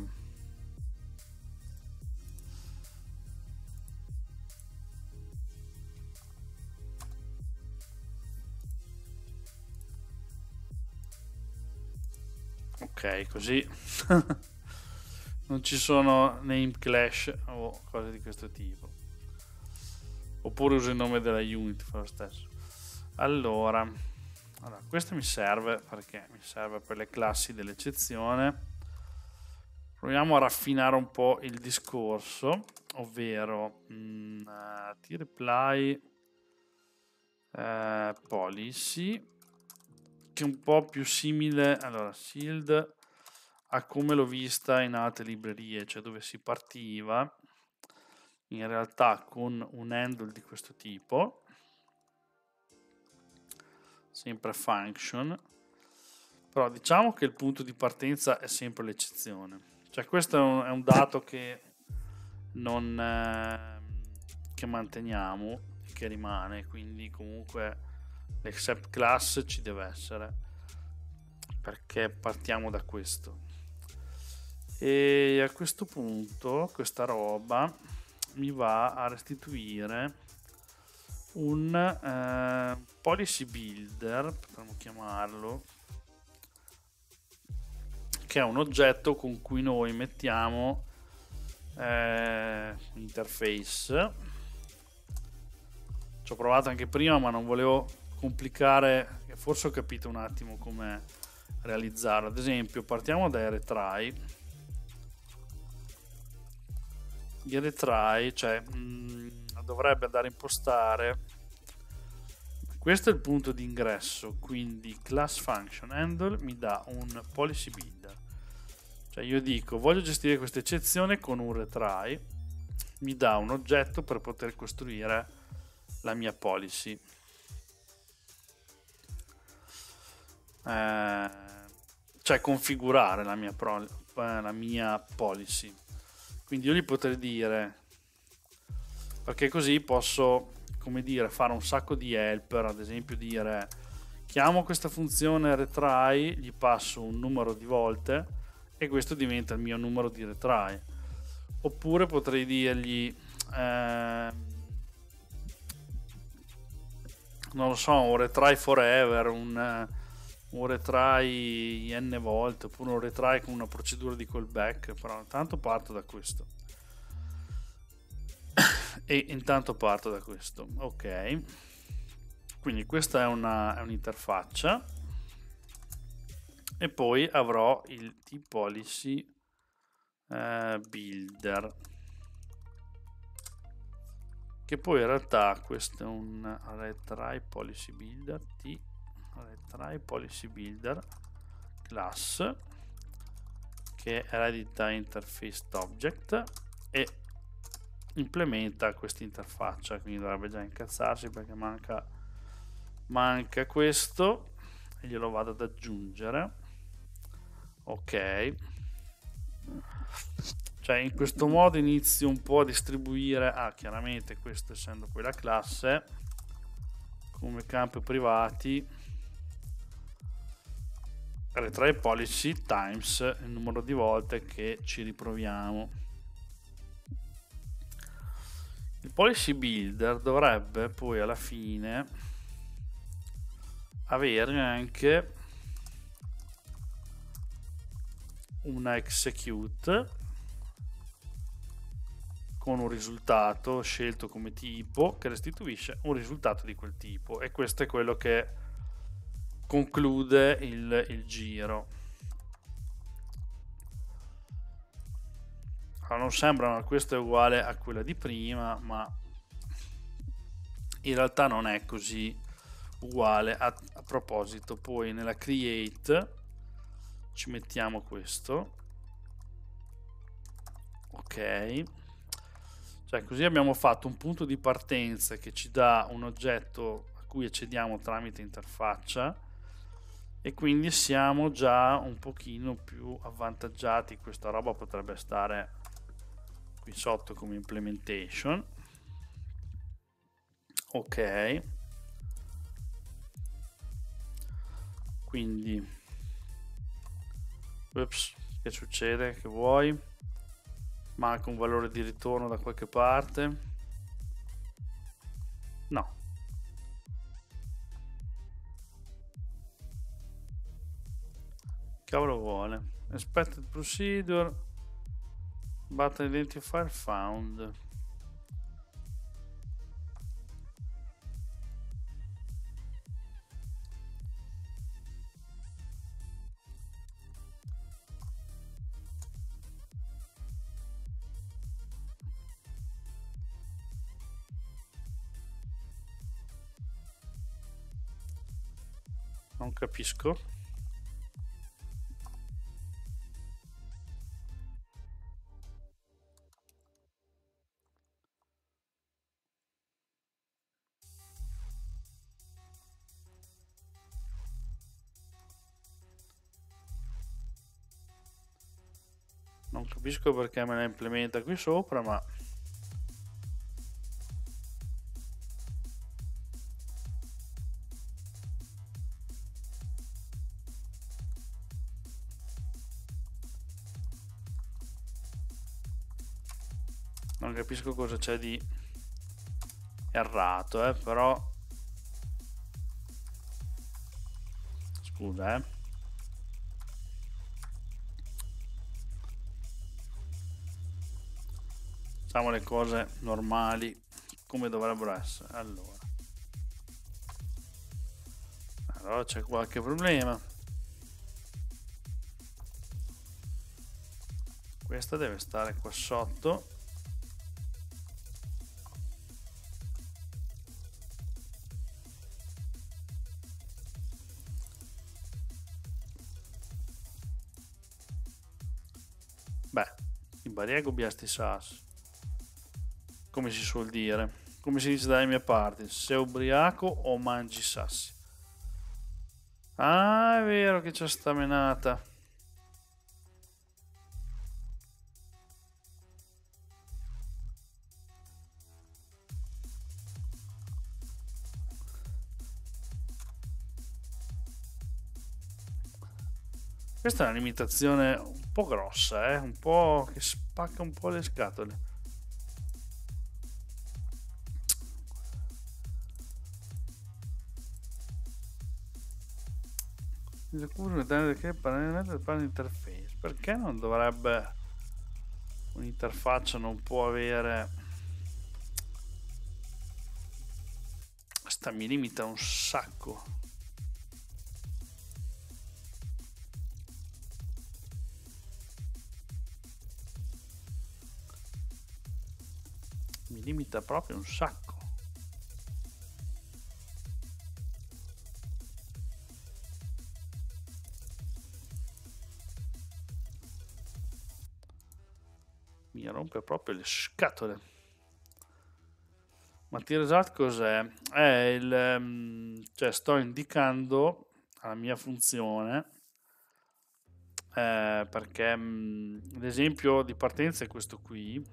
ok, così non ci sono name clash o cose di questo tipo, oppure uso il nome della unit, fa lo stesso. Allora, questo mi serve perché mi serve per le classi dell'eccezione. Proviamo a raffinare un po' il discorso, ovvero tReply policy, che è un po' più simile, allora, shield, a come l'ho vista in altre librerie, cioè dove si partiva in realtà con un handle di questo tipo, sempre function, però diciamo che il punto di partenza è sempre l'eccezione, cioè questo è un dato che che manteniamo, che rimane, quindi comunque l'except class ci deve essere perché partiamo da questo. E a questo punto questa roba mi va a restituire un policy builder, potremmo chiamarlo, che è un oggetto con cui noi mettiamo interface. Ci ho provato anche prima, ma non volevo complicare, forse ho capito un attimo come realizzarlo. Ad esempio, partiamo da retry. Il retry, cioè dovrebbe andare a impostare, questo è il punto di ingresso, quindi class function handle mi dà un policy builder, cioè io dico voglio gestire questa eccezione con un retry, mi dà un oggetto per poter costruire la mia policy, cioè configurare la mia policy. Quindi io gli potrei dire, perché così posso, come dire, fare un sacco di helper, ad esempio dire chiamo questa funzione retry, gli passo un numero di volte e questo diventa il mio numero di retry. Oppure potrei dirgli non lo so, un retry forever, un retry n volte, oppure un retry con una procedura di callback, però intanto parto da questo ok, quindi questa è un'interfaccia e poi avrò il tPolicy builder, che poi in realtà questo è un retry policy builder, retry policy builder class, che eredita interface object e implementa questa interfaccia, quindi dovrebbe già incazzarsi perché manca questo e glielo vado ad aggiungere. Ok, cioè in questo modo inizio un po' a distribuire, chiaramente questo essendo poi la classe, come campi privati retry policy times il numero di volte che ci riproviamo. Il policy builder dovrebbe poi alla fine avere anche una execute con un risultato scelto come tipo che restituisce un risultato di quel tipo, e questo è quello che conclude il giro. Allora, non sembra, questo è uguale a quella di prima, ma in realtà non è così uguale. A proposito, poi nella create ci mettiamo questo, ok, cioè così abbiamo fatto un punto di partenza che ci dà un oggetto a cui accediamo tramite interfaccia, e quindi siamo già un pochino più avvantaggiati. Questa roba potrebbe stare qui sotto come implementation, ok, quindi ups, che succede? Che vuoi? Manca un valore di ritorno da qualche parte? No. Cavolo vuole? Expected procedure button identifier found. Non capisco. Non capisco perché me la implementa qui sopra, ma non capisco cosa c'è di errato, però scusa, facciamo le cose normali come dovrebbero essere. Allora c'è qualche problema. Questa deve stare qua sotto. Beh, in Bariego biasti sas, come si suol dire, come si dice dalle mie parti, sei ubriaco o mangi sassi. Ah, è vero che c'è sta menata. Questa è una limitazione un po' grossa, un po' che spacca un po' le scatole. Interface. Perché non dovrebbe un'interfaccia non può avere? Sta mi limita un sacco. Mi limita proprio un sacco. Mi rompe proprio le scatole. Material cos'è? È il cioè sto indicando alla mia funzione perché l'esempio di partenza è questo qui,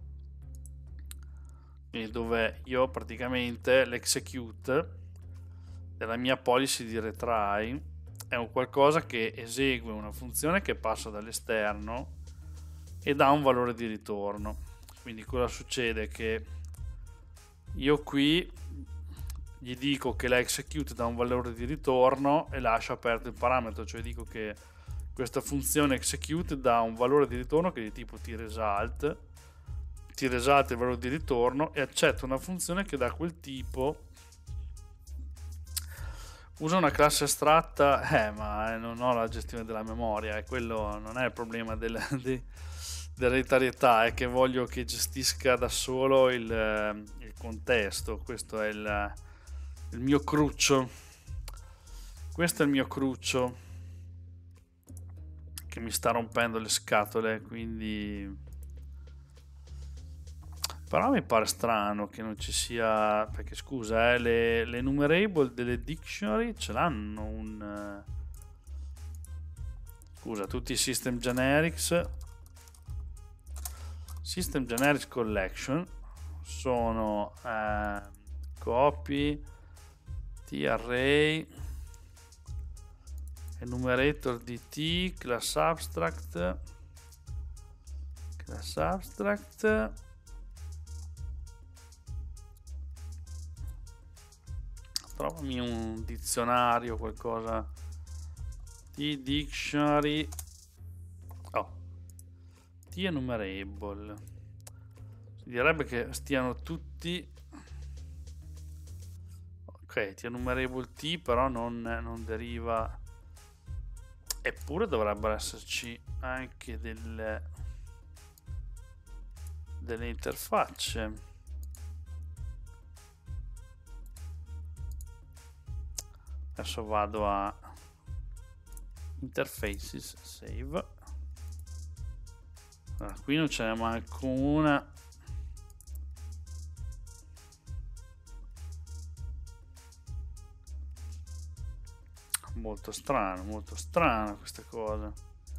e dove io praticamente l'execute della mia policy di retry è un qualcosa che esegue una funzione che passa dall'esterno e dà un valore di ritorno. Quindi cosa succede? Che io qui gli dico che la execute dà un valore di ritorno e lascio aperto il parametro, cioè dico che questa funzione execute dà un valore di ritorno che è di tipo tResult il valore di ritorno, e accetto una funzione che dà quel tipo. Uso una classe astratta, ma non ho la gestione della memoria, e quello non è il problema dell'ereditarietà, è che voglio che gestisca da solo il contesto. Questo è il mio cruccio. questo è il mio cruccio che mi sta rompendo le scatole, quindi però mi pare strano che non ci sia, perché scusa, le enumerable delle dictionary ce l'hanno un scusa, tutti i system generics collection sono copy, t-array, enumerator dt, class abstract, trovami un dizionario, qualcosa. T-dictionary, T-enumerable, si direbbe che stiano tutti, ok, T-enumerable T, però non deriva, eppure dovrebbero esserci anche delle interfacce. Adesso vado a interfaces, save. Allora, qui non ce n'è manco una. Molto strana questa cosa.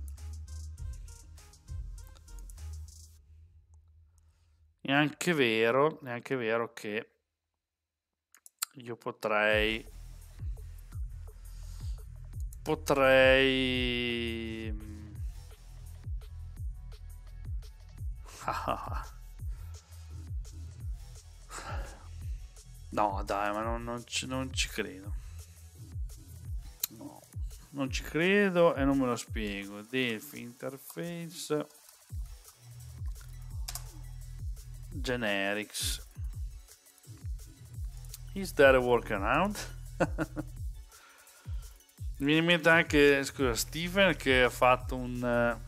È anche vero che io potrei no dai, ma non ci credo, no, non ci credo e non me lo spiego. Delphi interface generics, is there a workaround? Mi viene in mente anche, scusa, Steven, che ha fatto un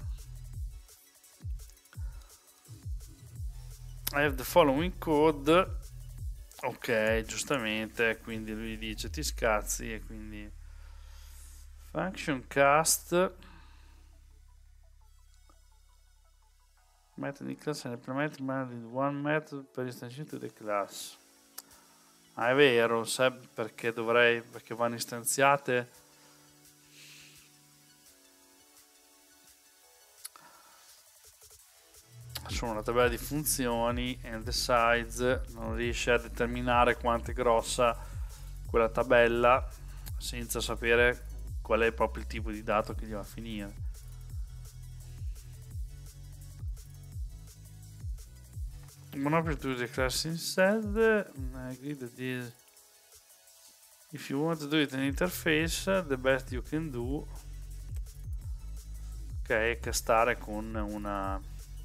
I have the following code, ok, giustamente, quindi lui dice ti scazzi, e quindi function cast method in class and implement one method per estensione to the class. Ah, è vero, sai perché perché vanno istanziate sono una tabella di funzioni and the size non riesce a determinare quanto è grossa quella tabella senza sapere qual è proprio il tipo di dato che gli va a finire. Monopoly to the class instead. I agree that this, if you want to do it in interface, the best you can do, ok, è castare con una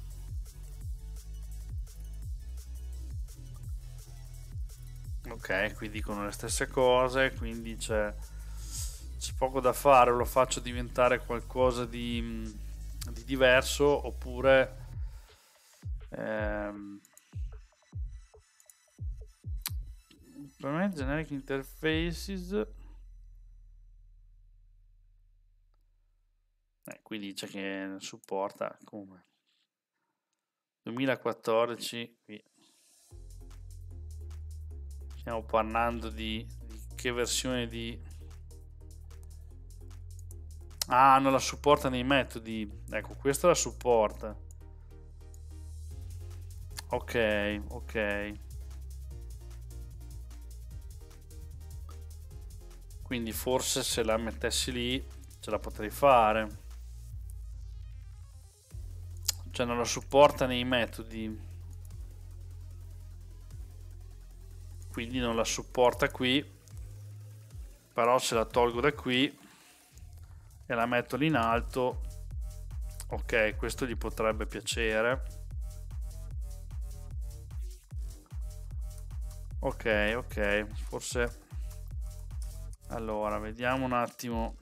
ok, qui dicono le stesse cose, quindi c'è poco da fare, lo faccio diventare qualcosa di diverso, oppure implement generic interfaces, qui dice che supporta come 2014, qui stiamo parlando di che versione di non la supporta nei metodi, ecco, questa la supporta, ok, quindi forse se la mettessi lì ce la potrei fare, cioè non la supporta nei metodi, quindi non la supporta qui, però se la tolgo da qui e la metto lì in alto, ok, questo gli potrebbe piacere, ok, forse allora vediamo un attimo.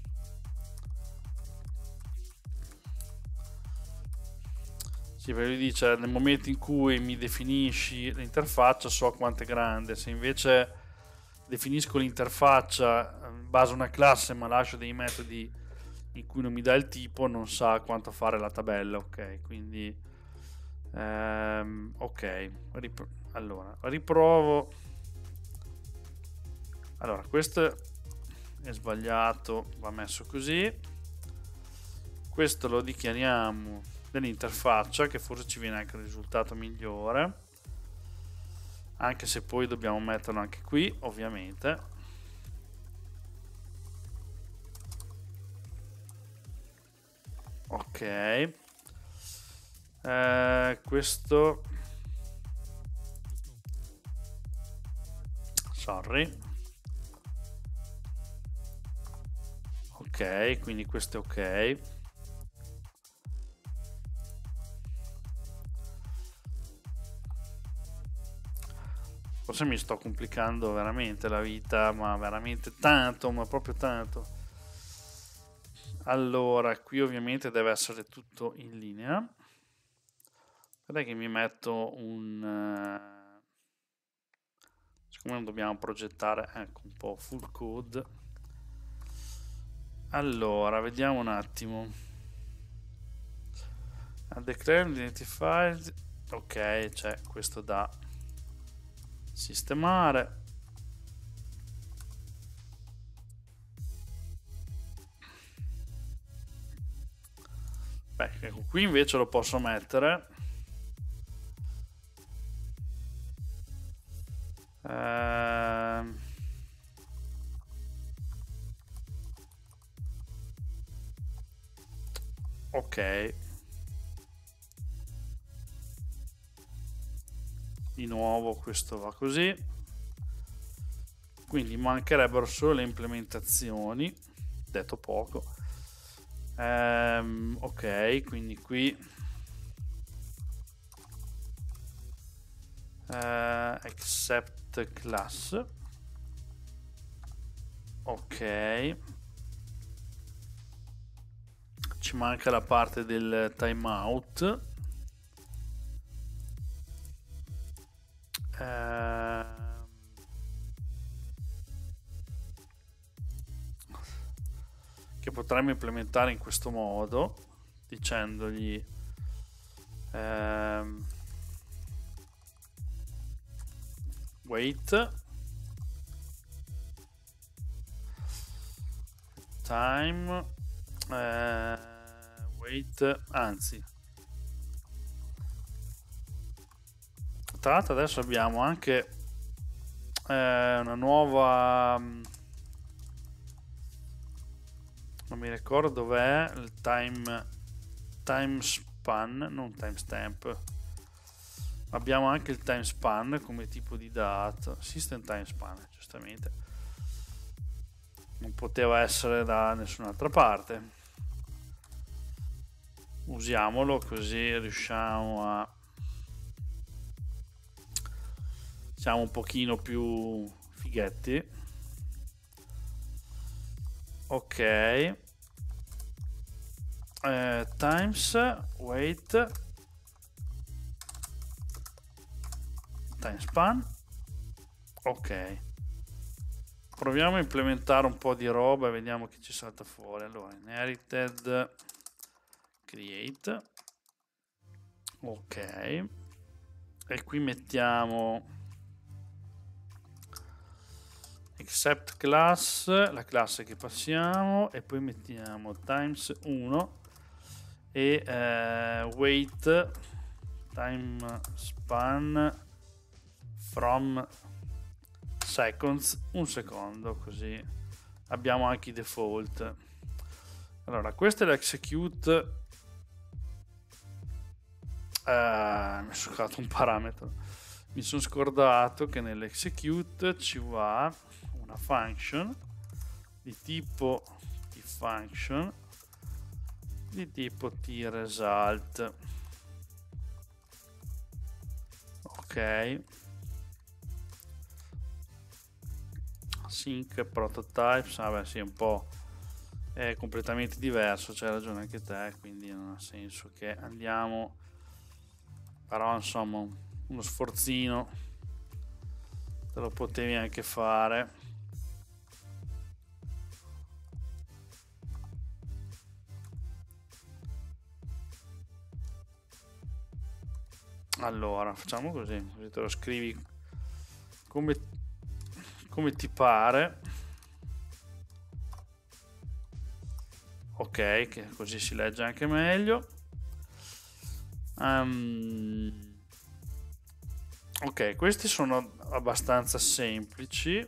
Sì, perché lui dice nel momento in cui mi definisci l'interfaccia so quanto è grande, se invece definisco l'interfaccia in base a una classe ma lascio dei metodi in cui non mi dà il tipo, non sa quanto fare la tabella. Ok, quindi ok, allora riprovo. Allora, questo è sbagliato, va messo così. Questo lo dichiariamo nell'interfaccia, che forse ci viene anche il risultato migliore, anche se poi dobbiamo metterlo anche qui, ovviamente. Ok, questo, sorry, ok, quindi questo è ok. Forse mi sto complicando veramente la vita, ma veramente tanto, ma proprio tanto. Allora, qui ovviamente deve essere tutto in linea. Aspetta che mi metto siccome non dobbiamo progettare, ecco, un po' full code. Allora, vediamo un attimo. Declare identified. Ok, c'è questo da sistemare. Beh, ecco, qui invece lo posso mettere. Ok, di nuovo questo va così, quindi mancherebbero solo le implementazioni, detto poco. Ok, quindi qui accept class. Ok, ci manca la parte del timeout. Che potremmo implementare in questo modo, dicendogli wait time wait, anzi, tra l'altro adesso abbiamo anche una nuova, non mi ricordo dov'è il time span, non timestamp. Abbiamo anche il time span come tipo di dato, system time span, giustamente non poteva essere da nessun'altra parte. Usiamolo così riusciamo a, siamo un pochino più fighetti. Ok, times wait time span. Ok, proviamo a implementare un po' di roba e vediamo che ci salta fuori. Allora, inherited create. Ok, e qui mettiamo accept class, la classe che passiamo, e poi mettiamo times 1 e wait time span from seconds, un secondo, così abbiamo anche i default. Allora, questo è l'execute. Mi sono scordato un parametro, mi sono scordato che nell'execute ci va una function di tipo function di tipo tResult. Ok, sync prototypes, vabbè sì, un po' è completamente diverso, c'hai ragione anche te, quindi non ha senso che andiamo, però insomma uno sforzino te lo potevi anche fare. Allora, facciamo così te lo scrivi come ti pare. Ok, che così si legge anche meglio. Ok, questi sono abbastanza semplici,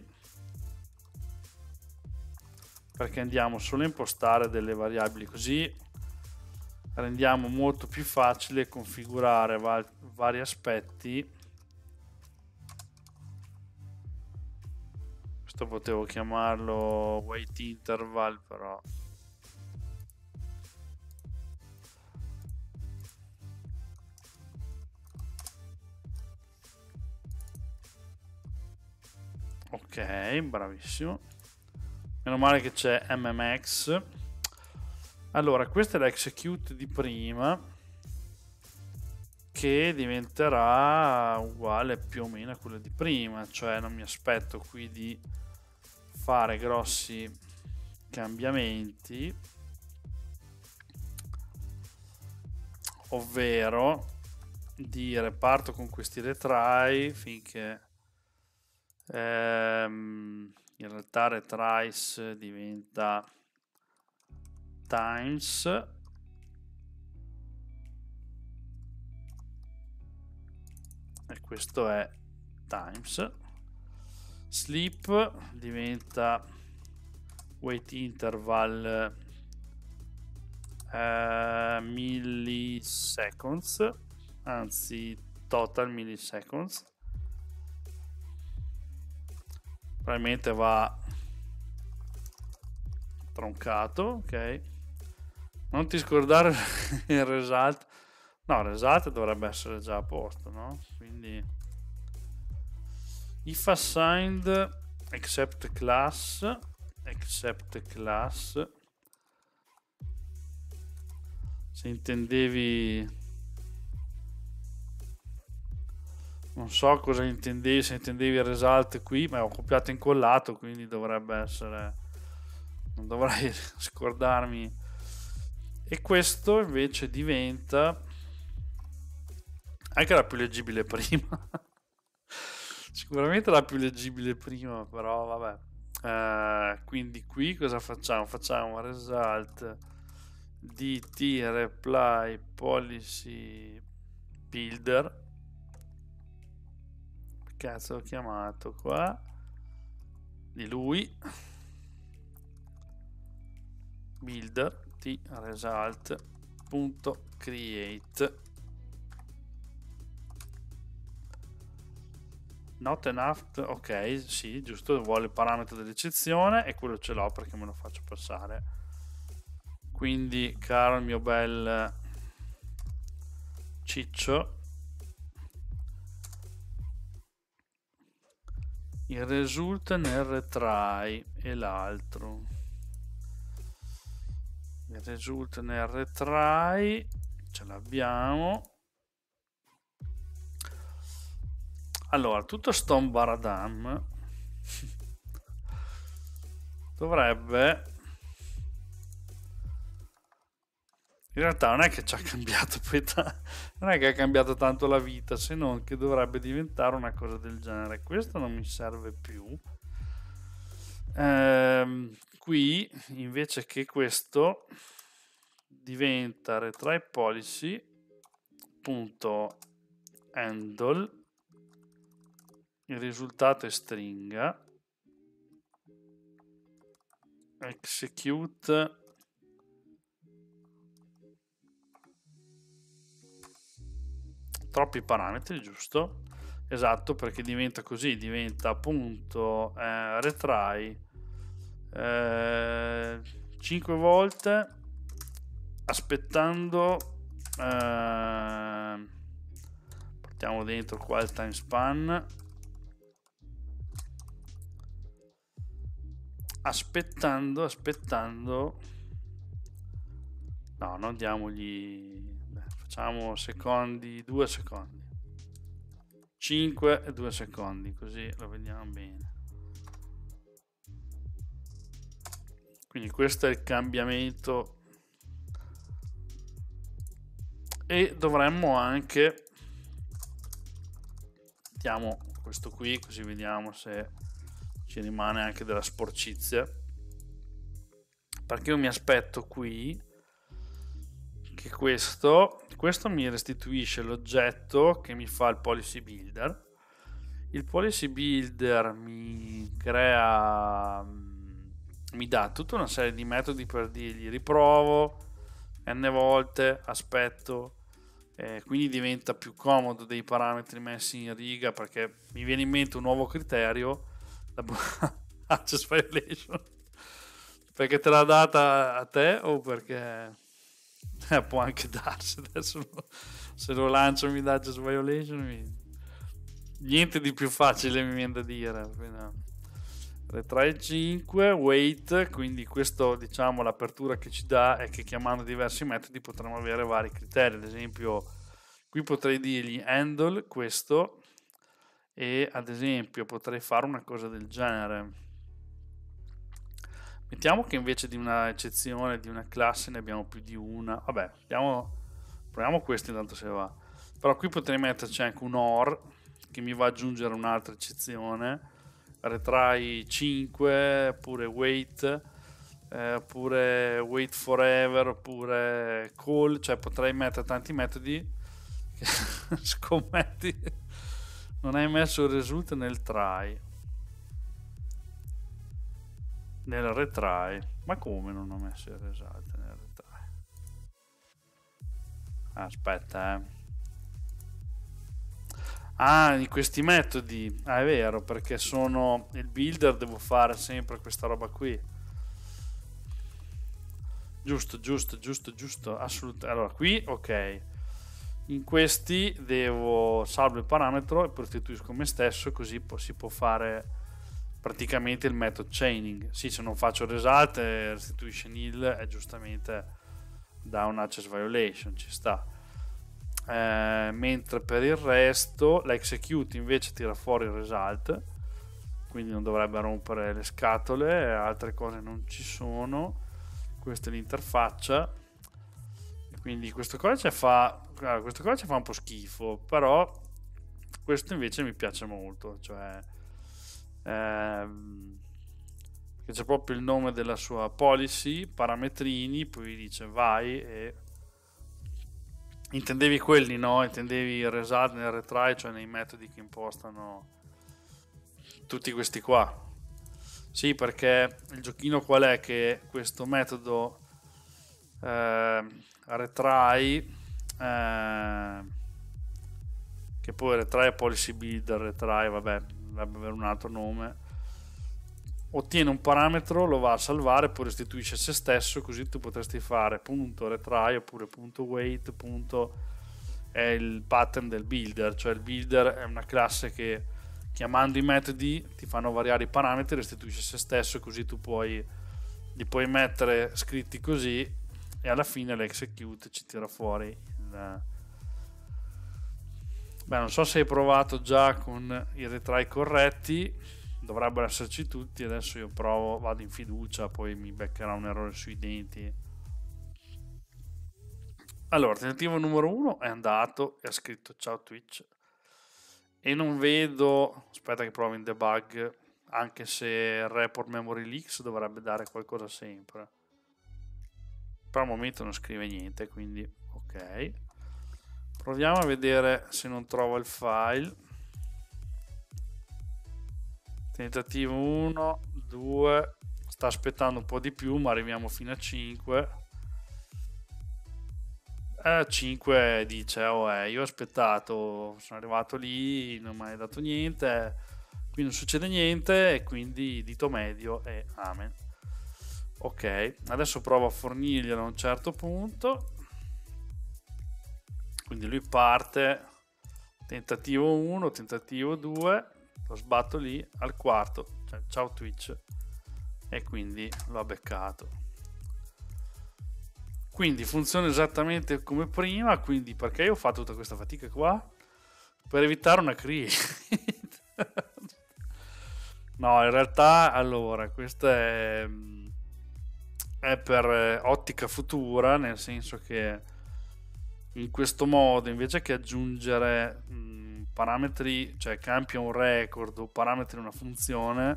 perché andiamo solo a impostare delle variabili, così rendiamo molto più facile configurare vari aspetti. Questo potevo chiamarlo wait interval, però ok, bravissimo. Meno male che c'è mmx. Allora, questa è la execute di prima, che diventerà uguale più o meno a quella di prima, cioè non mi aspetto qui di fare grossi cambiamenti, ovvero dire parto con questi retry finché in realtà retries diventa times, e questo è times. Sleep diventa wait interval milliseconds, anzi total milliseconds. Probabilmente va troncato, ok. Non ti scordare il result. No, il result dovrebbe essere già a posto, no? Quindi if assigned except class, se intendevi, non so cosa intendevi, se intendevi il result qui, ma ho copiato e incollato, quindi dovrebbe essere, non dovrei scordarmi. E questo invece diventa, anche la più leggibile prima, sicuramente la più leggibile prima, però vabbè. Quindi qui cosa facciamo? Facciamo result dt reply policy builder, cazzo ho chiamato qua, di lui, builder di result.create not enough, ok, sì, giusto, vuole il parametro dell'eccezione e quello ce l'ho perché me lo faccio passare. Quindi, caro il mio bel ciccio, il result nel retry e l'altro. Il result nel retry ce l'abbiamo. Allora, tutto sto baradam dovrebbe, in realtà non è che ci ha cambiato non è che ha cambiato tanto la vita, se non che dovrebbe diventare una cosa del genere. Questo non mi serve più. Qui invece che questo diventa retry policy punto handle, il risultato è stringa, execute troppi parametri, giusto? Esatto, perché diventa così, diventa appunto retry 5 volte aspettando, portiamo dentro qua il time span, aspettando, no, non diamogli, facciamo secondi, 2 secondi, 5 e 2 secondi, così lo vediamo bene. Quindi questo è il cambiamento, e dovremmo anche mettiamo questo qui così vediamo se ci rimane anche della sporcizia, perché io mi aspetto qui che questo mi restituisce l'oggetto che mi fa il policy builder. Il policy builder mi crea, mi dà tutta una serie di metodi per dirgli riprovo n volte, aspetto, quindi diventa più comodo dei parametri messi in riga, perché mi viene in mente un nuovo criterio, access violation, perché te l'ha data a te o perché può anche darsi, adesso se lo lancio mi dà access violation, niente di più facile mi viene da dire. Retry 5 wait, quindi questo, diciamo, l'apertura che ci dà è che chiamando diversi metodi potremo avere vari criteri. Ad esempio qui potrei dirgli handle questo, e ad esempio potrei fare una cosa del genere. Mettiamo che invece di una eccezione di una classe ne abbiamo più di una. Vabbè, proviamo questo intanto se va. Però qui potrei metterci anche un OR che mi va ad aggiungere un'altra eccezione, retry 5, oppure wait, oppure wait forever, oppure call, cioè potrei mettere tanti metodi che scommetti non hai messo il result nel try, nel retry. Ma come non ho messo il result nel retry? Aspetta, di questi metodi, è vero, perché sono il builder, devo fare sempre questa roba qui, giusto, assolutamente. Allora qui ok, in questi devo salvo il parametro e poi restituisco me stesso, così si può fare praticamente il metodo chaining. Sì, se non faccio result restituisce nil e giustamente da un access violation, ci sta. Mentre per il resto l'execute invece tira fuori il result, quindi non dovrebbe rompere le scatole, altre cose non ci sono. Questa è l'interfaccia, quindi questo codice fa un po' schifo, però questo invece mi piace molto, cioè c'è proprio il nome della sua policy, parametrini, poi dice vai, e intendevi quelli, no? Intendevi il result nel retry, cioè nei metodi che impostano tutti questi qua. Sì, perché il giochino qual è? Che questo metodo retry, che poi retry è policy builder, retry, vabbè, dovrebbe avere un altro nome, ottiene un parametro, lo va a salvare, poi restituisce se stesso, così tu potresti fare punto retry oppure punto wait, punto è il pattern del builder, cioè il builder è una classe che chiamando i metodi ti fanno variare i parametri, restituisce se stesso, così tu li puoi mettere scritti così e alla fine l'execute ci tira fuori il... Beh, non so se hai provato già con i retry corretti, dovrebbero esserci tutti. Adesso io provo, vado in fiducia, poi mi beccherà un errore sui denti. Allora, tentativo numero 1 è andato e ha scritto ciao Twitch, e non vedo, aspetta che provo in debug, anche se il report memory leaks dovrebbe dare qualcosa sempre, però al momento non scrive niente, quindi ok. Proviamo a vedere se non trovo il file. Tentativo 1, 2, sta aspettando un po' di più, ma arriviamo fino a 5. 5 dice io ho aspettato, sono arrivato lì, non mi hai dato niente, qui non succede niente, e quindi dito medio e amen. Ok, adesso provo a fornirglielo a un certo punto, quindi lui parte, tentativo 1, tentativo 2, lo sbatto lì al quarto, cioè ciao Twitch, e quindi l'ho beccato. Quindi funziona esattamente come prima, quindi perché io ho fatto tutta questa fatica qua? Per evitare una create. No, in realtà, allora, questa è per ottica futura, nel senso che in questo modo, invece che aggiungere parametri, cioè campi a un record o parametri a una funzione,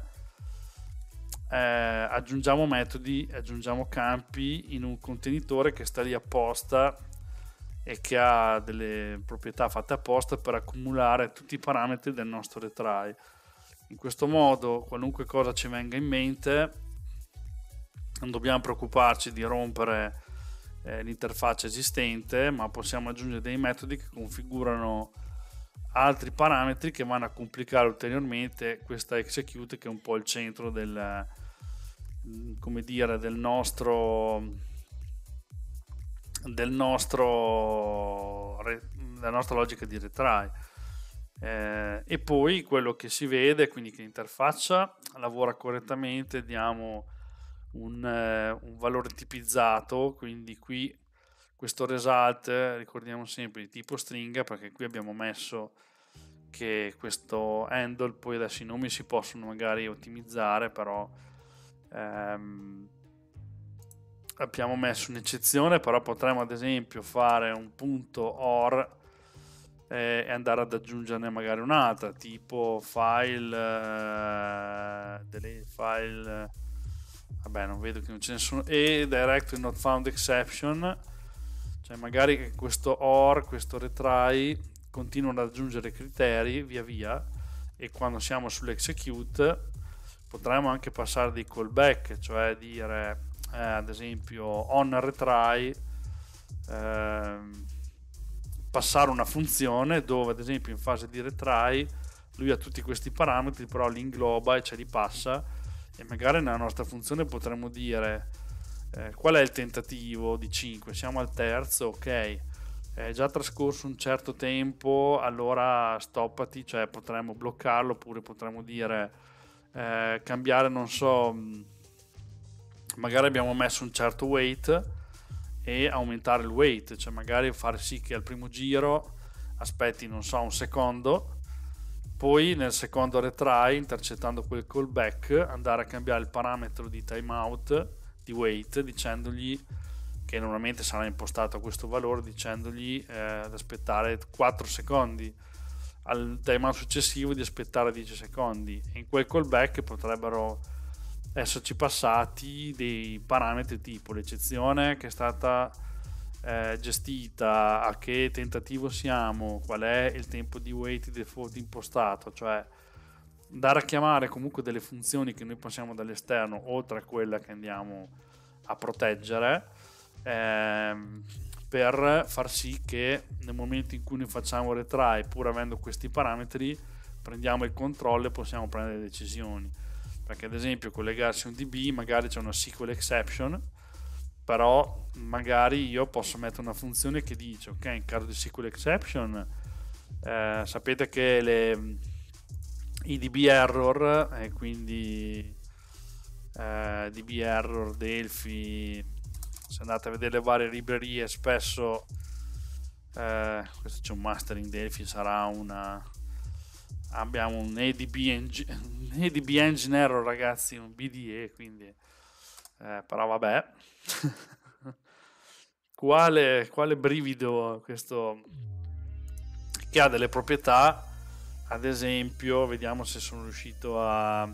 aggiungiamo metodi, aggiungiamo campi in un contenitore che sta lì apposta e che ha delle proprietà fatte apposta per accumulare tutti i parametri del nostro retry. In questo modo, qualunque cosa ci venga in mente, non dobbiamo preoccuparci di rompere l'interfaccia esistente, ma possiamo aggiungere dei metodi che configurano altri parametri che vanno a complicare ulteriormente questa execute, che è un po' il centro del, come dire, della nostra logica di retry. E poi quello che si vede, quindi che l'interfaccia lavora correttamente, diamo un valore tipizzato, quindi qui questo result ricordiamo sempre di tipo stringa, perché qui abbiamo messo che questo handle, poi adesso i nomi si possono magari ottimizzare, però abbiamo messo un'eccezione, però potremmo ad esempio fare un punto or e andare ad aggiungerne magari un'altra, tipo file delete file, vabbè, non vedo che non ce ne sono, e directory not found exception, cioè magari che questo or, questo retry continuano ad aggiungere criteri via via, e quando siamo sull'execute potremmo anche passare dei callback, cioè dire ad esempio on retry, passare una funzione dove ad esempio in fase di retry lui ha tutti questi parametri, però li ingloba e ce li passa, e magari nella nostra funzione potremmo dire qual è il tentativo di 5, siamo al terzo, ok, è già trascorso un certo tempo, allora stoppati, cioè potremmo bloccarlo, oppure potremmo dire cambiare, non so, magari abbiamo messo un certo weight e aumentare il weight, cioè magari fare sì che al primo giro aspetti, non so, un secondo, poi nel secondo retry, intercettando quel callback, andare a cambiare il parametro di timeout di weight, dicendogli che normalmente sarà impostato a questo valore, dicendogli ad aspettare 4 secondi, al timeout successivo di aspettare 10 secondi, e in quel callback potrebbero esserci passati dei parametri tipo l'eccezione che è stata gestita, a che tentativo siamo, qual è il tempo di wait default impostato, cioè andare a chiamare comunque delle funzioni che noi passiamo dall'esterno, oltre a quella che andiamo a proteggere, per far sì che nel momento in cui noi facciamo retry, pur avendo questi parametri, prendiamo il controllo e possiamo prendere decisioni. Perché ad esempio collegarsi a un DB, magari c'è una SQL exception, però magari io posso mettere una funzione che dice ok, in caso di SQL exception sapete che i DB error, e quindi DB error, Delphi, se andate a vedere le varie librerie, spesso questo c'è un mastering Delphi, sarà abbiamo un ADB engine error, ragazzi, un BDE, quindi però vabbè. quale brivido questo, che ha delle proprietà, ad esempio vediamo se sono riuscito a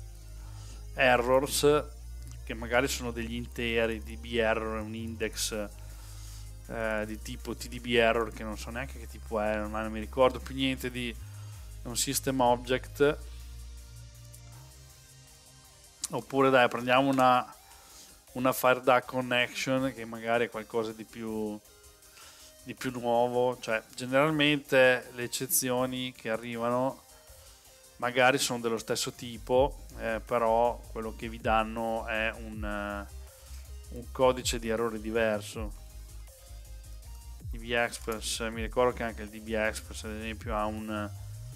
errors che magari sono degli interi. DB error è un index di tipo TDB error, che non so neanche che tipo è, non mi ricordo più niente, di un system object. Oppure dai, prendiamo una FireDuck connection, che magari è qualcosa di più nuovo, cioè generalmente le eccezioni che arrivano magari sono dello stesso tipo, però quello che vi danno è un codice di errore diverso. DB Express, mi ricordo che anche il DB Express ad esempio ha un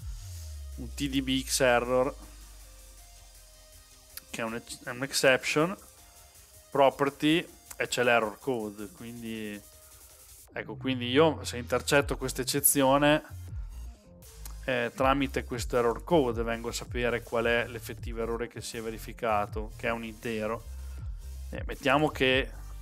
TDBX error, che è un exception property, e c'è l'error code, quindi ecco, quindi io se intercetto questa eccezione tramite questo error code vengo a sapere qual è l'effettivo errore che si è verificato, che è un intero. Mettiamo che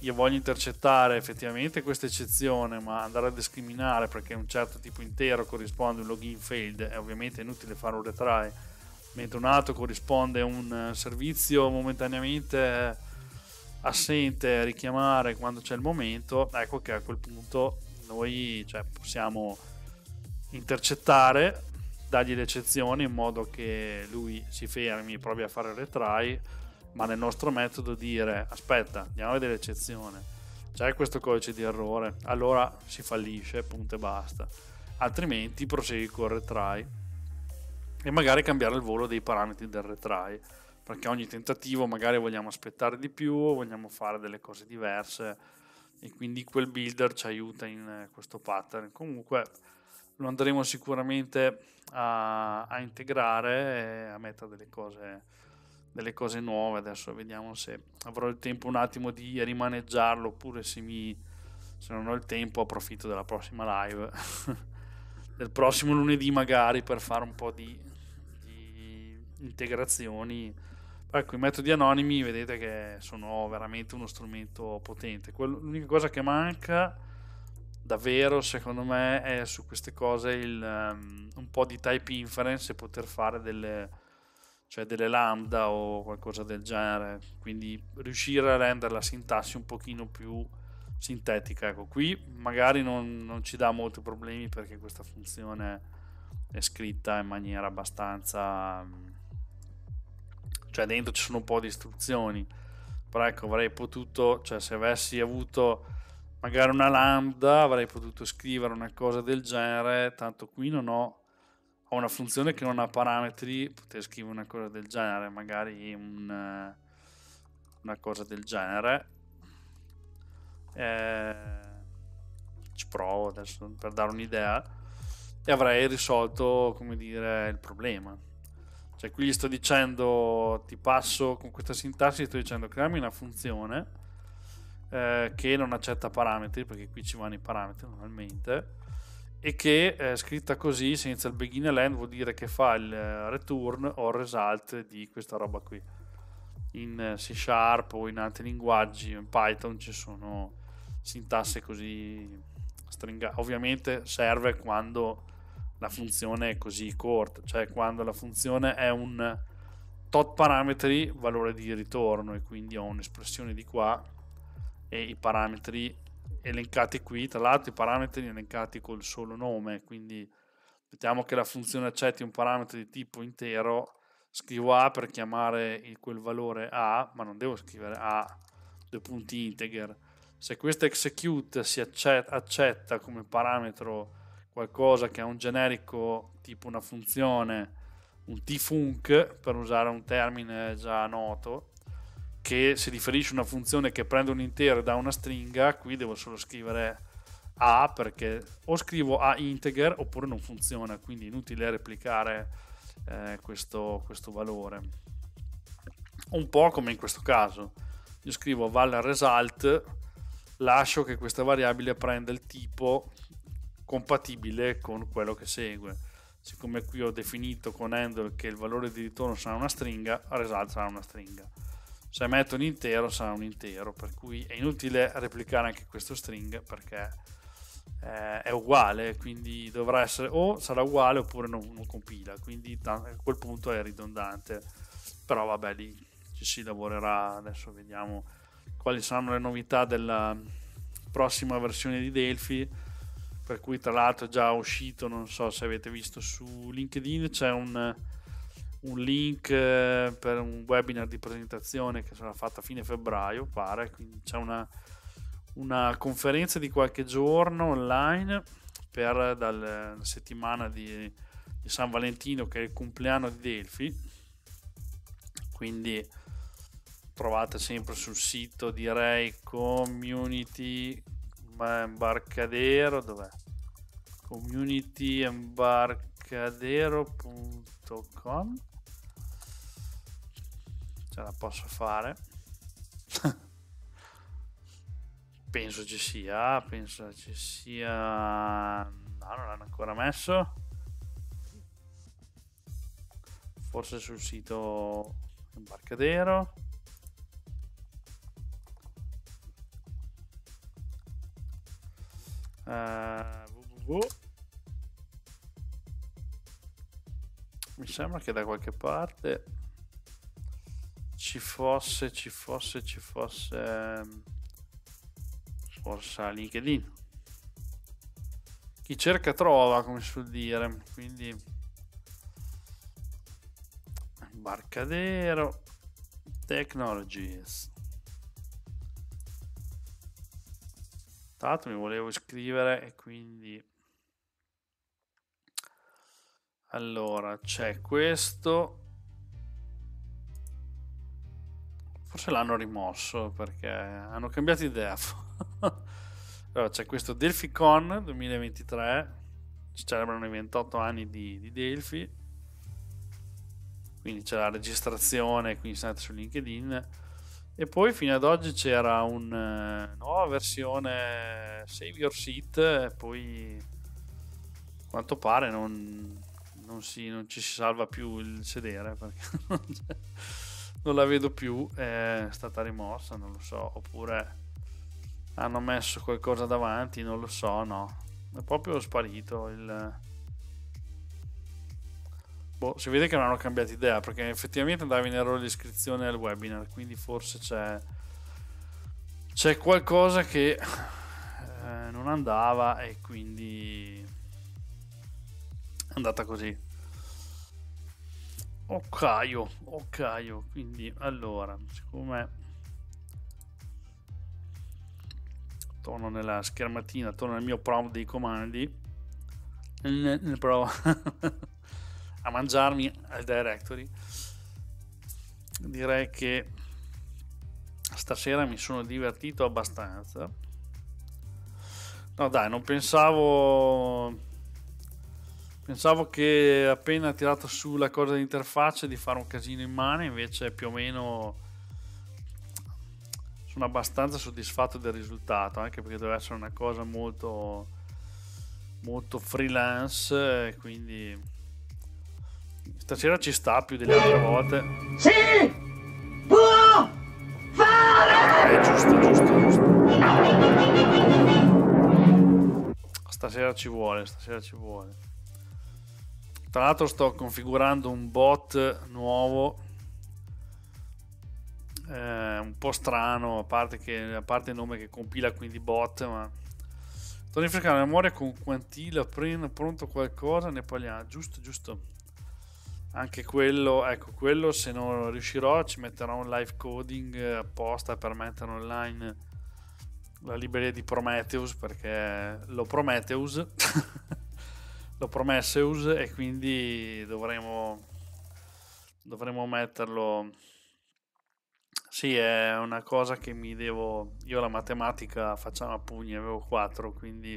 io voglio intercettare effettivamente questa eccezione, ma andare a discriminare perché un certo tipo intero corrisponde a un login failed, è ovviamente inutile fare un retry, mentre un altro corrisponde a un servizio momentaneamente assente, richiamare quando c'è il momento. Ecco che a quel punto noi, cioè, possiamo intercettare, dargli le eccezioni in modo che lui si fermi e provi a fare il retry, ma nel nostro metodo dire: aspetta, andiamo a vedere l'eccezione, c'è questo codice di errore, allora si fallisce, punto e basta, altrimenti prosegui con il retry e magari cambiare il volo dei parametri del retry, perché ogni tentativo magari vogliamo aspettare di più, vogliamo fare delle cose diverse, e quindi quel builder ci aiuta in questo pattern. Comunque lo andremo sicuramente a integrare e a mettere delle cose nuove. Adesso vediamo se avrò il tempo un attimo di rimaneggiarlo, oppure se non ho il tempo approfitto della prossima live del prossimo lunedì magari per fare un po' di integrazioni. Ecco, i metodi anonimi vedete che sono veramente uno strumento potente. L'unica cosa che manca davvero secondo me è su queste cose un po' di type inference e poter fare delle lambda o qualcosa del genere, quindi riuscire a rendere la sintassi un pochino più sintetica. Ecco, qui magari non ci dà molti problemi perché questa funzione è scritta in maniera abbastanza, cioè dentro ci sono un po' di istruzioni, però ecco, avrei potuto, cioè se avessi avuto magari una lambda avrei potuto scrivere una cosa del genere, tanto qui ho una funzione che non ha parametri, potrei scrivere una cosa del genere, magari una cosa del genere. Ci provo adesso per dare un'idea e avrei risolto, come dire, il problema. Cioè qui gli sto dicendo, ti passo con questa sintassi, sto dicendo creami una funzione che non accetta parametri, perché qui ci vanno i parametri normalmente, e che scritta così senza il begin e l'end vuol dire che fa il return o il result di questa roba qui. In C# o in altri linguaggi, in Python ci sono sintassi così stringate. Ovviamente serve quando la funzione è così corta, cioè quando la funzione è un tot parametri valore di ritorno, e quindi ho un'espressione di qua e i parametri elencati qui, tra l'altro i parametri elencati col solo nome, quindi mettiamo che la funzione accetti un parametro di tipo intero, scrivo A per chiamare quel valore A, ma non devo scrivere A due punti integer. Se questo execute si accetta come parametro qualcosa che ha un generico tipo una funzione, un tfunc per usare un termine già noto, che si riferisce a una funzione che prende un intero e dà una stringa, qui devo solo scrivere A, perché o scrivo A integer oppure non funziona, quindi è inutile replicare questo valore. Un po' come in questo caso, io scrivo val result, lascio che questa variabile prenda il tipo compatibile con quello che segue. Siccome qui ho definito con handle che il valore di ritorno sarà una stringa, result sarà una stringa. Se metto un intero sarà un intero, per cui è inutile replicare anche questo string perché è uguale, quindi dovrà essere o sarà uguale oppure non compila, quindi a quel punto è ridondante. Però vabbè, lì ci si lavorerà. Adesso vediamo quali saranno le novità della prossima versione di Delphi, per cui tra l'altro è già uscito, non so se avete visto su LinkedIn, c'è un link per un webinar di presentazione che sarà fatta a fine febbraio, pare, quindi c'è una conferenza di qualche giorno online per dalla settimana di San Valentino, che è il compleanno di Delphi, quindi trovate sempre sul sito, direi community embarcadero, dov'è? comunityembarcadero.com, ce la posso fare. penso ci sia no, non l'hanno ancora messo, forse sul sito Embarcadero. www. Mi sembra che da qualche parte ci fosse forse a LinkedIn. Chi cerca trova, come si suol dire. Quindi Barcadero Technologies. Tra l'altro mi volevo iscrivere e quindi allora c'è questo, forse l'hanno rimosso perché hanno cambiato idea. Allora, c'è questo DelphiCon 2023, si celebrano i 28 anni di Delphi, quindi c'è la registrazione, quindi state su LinkedIn. E poi fino ad oggi c'era una nuova versione Save Your Seat, e poi a quanto pare non ci si salva più il sedere perché non la vedo più, è stata rimossa, non lo so, oppure hanno messo qualcosa davanti, non lo so, no, è proprio sparito il... Boh, si vede che non hanno cambiato idea perché effettivamente andava in errore l'iscrizione al webinar, quindi forse c'è qualcosa che non andava e quindi è andata così. Ok, quindi allora, siccome torno nella schermatina, torno nel mio prompt dei comandi, provo a mangiarmi al directory, direi che stasera mi sono divertito abbastanza. No dai, non pensavo che appena tirato su la cosa di interfaccia di fare un casino in mano, invece più o meno sono abbastanza soddisfatto del risultato, anche perché deve essere una cosa molto molto freelance, quindi stasera ci sta più delle altre volte. Si può fare! Giusto. Stasera ci vuole. Tra l'altro sto configurando un bot nuovo, un po' strano, a parte il nome che compila, quindi bot, ma sto rifrescando la memoria con Quantile, pronto qualcosa, ne parliamo, giusto. Anche quello, ecco, quello se non riuscirò ci metterò un live coding apposta per mettere online la libreria di Prometheus, perché l'ho Prometheus l'ho Prometheus e quindi dovremo metterlo. Sì, è una cosa che io la matematica facciamo a pugni, avevo 4, quindi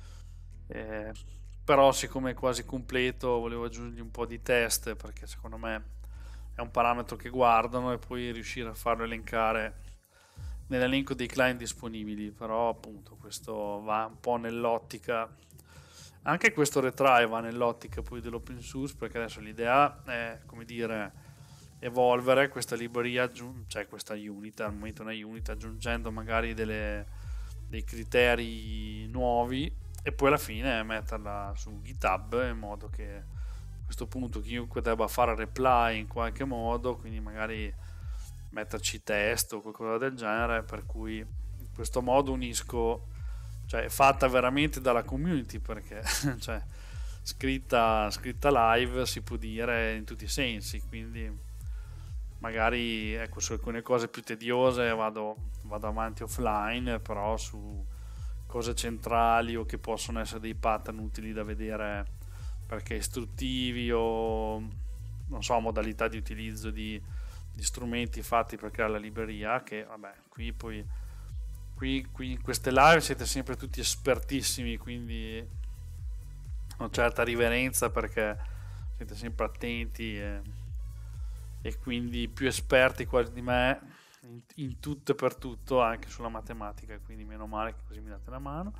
però siccome è quasi completo volevo aggiungere un po' di test, perché secondo me è un parametro che guardano, e poi riuscire a farlo elencare nell'elenco dei client disponibili. Però appunto questo va un po' nell'ottica, anche questo retry va nell'ottica poi dell'open source, perché adesso l'idea è, come dire, evolvere questa libreria, cioè questa unit, al momento una unit, aggiungendo magari dei criteri nuovi, e poi alla fine metterla su GitHub, in modo che a questo punto chiunque debba fare reply in qualche modo, quindi magari metterci test o qualcosa del genere, per cui in questo modo unisco, cioè è fatta veramente dalla community, perché cioè scritta live, si può dire, in tutti i sensi, quindi magari ecco, su alcune cose più tediose vado avanti offline, però su cose centrali o che possono essere dei pattern utili da vedere perché istruttivi, o non so, modalità di utilizzo di strumenti fatti per creare la libreria, che vabbè, qui in queste live siete sempre tutti espertissimi, quindi una certa riverenza perché siete sempre attenti e quindi più esperti quasi di me in tutto e per tutto, anche sulla matematica, quindi meno male che così mi date la mano.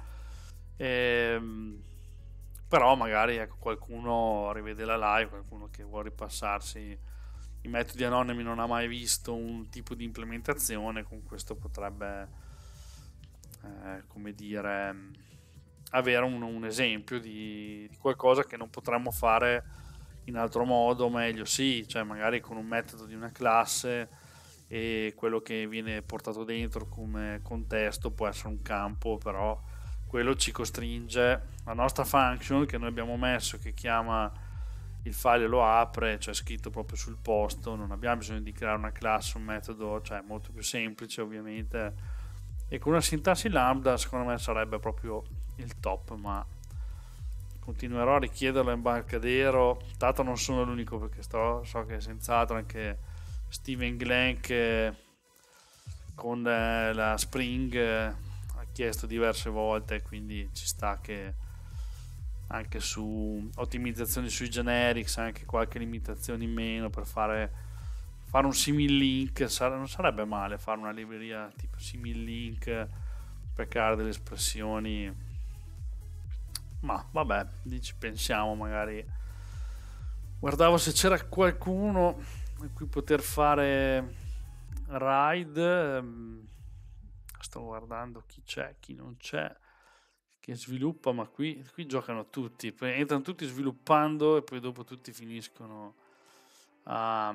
Però magari ecco, qualcuno rivede la live, qualcuno che vuole ripassarsi i metodi anonimi, non ha mai visto un tipo di implementazione, con questo potrebbe come dire avere un esempio di qualcosa che non potremmo fare in altro modo, meglio sì, cioè magari con un metodo di una classe, e quello che viene portato dentro come contesto può essere un campo, però quello ci costringe, la nostra function che noi abbiamo messo, che chiama il file e lo apre, cioè scritto proprio sul posto, non abbiamo bisogno di creare una classe, un metodo, cioè molto più semplice ovviamente, e con una sintassi lambda secondo me sarebbe proprio il top, ma continuerò a richiederlo in Barcadero, tanto non sono l'unico, perché so che senz'altro anche Steven Glenk con la Spring ha chiesto diverse volte, quindi ci sta che anche su ottimizzazioni sui generics, anche qualche limitazione in meno per fare un simil-link, non sarebbe male fare una libreria tipo simil-link per creare delle espressioni, ma vabbè, ci pensiamo. Magari guardavo se c'era qualcuno a cui poter fare ride, sto guardando chi c'è, chi non c'è, che sviluppa, ma qui giocano tutti, poi entrano tutti sviluppando e poi dopo tutti finiscono a,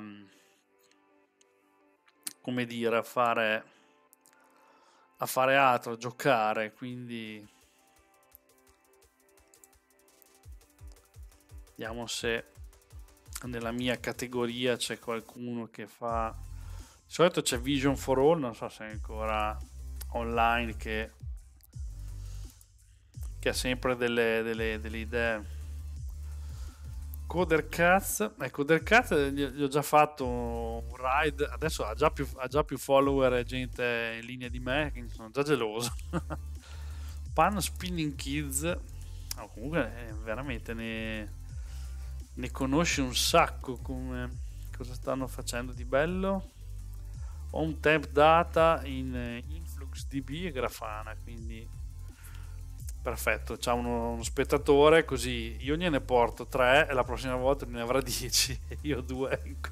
come dire, a fare altro, a giocare, quindi vediamo se nella mia categoria c'è qualcuno che fa. Di solito c'è Vision for All, non so se è ancora online, che ha sempre delle idee. Codercats, Codercats gli ho già fatto un ride, adesso ha già più follower e gente in linea di me, quindi sono già geloso. Pan Spinning Kids, comunque veramente ne conosci un sacco, come cosa stanno facendo di bello. On Temp Data in InfluxDB e Grafana, quindi perfetto, c'ha uno spettatore, così io gliene porto 3 e la prossima volta ne avrà 10 e io 2, ecco.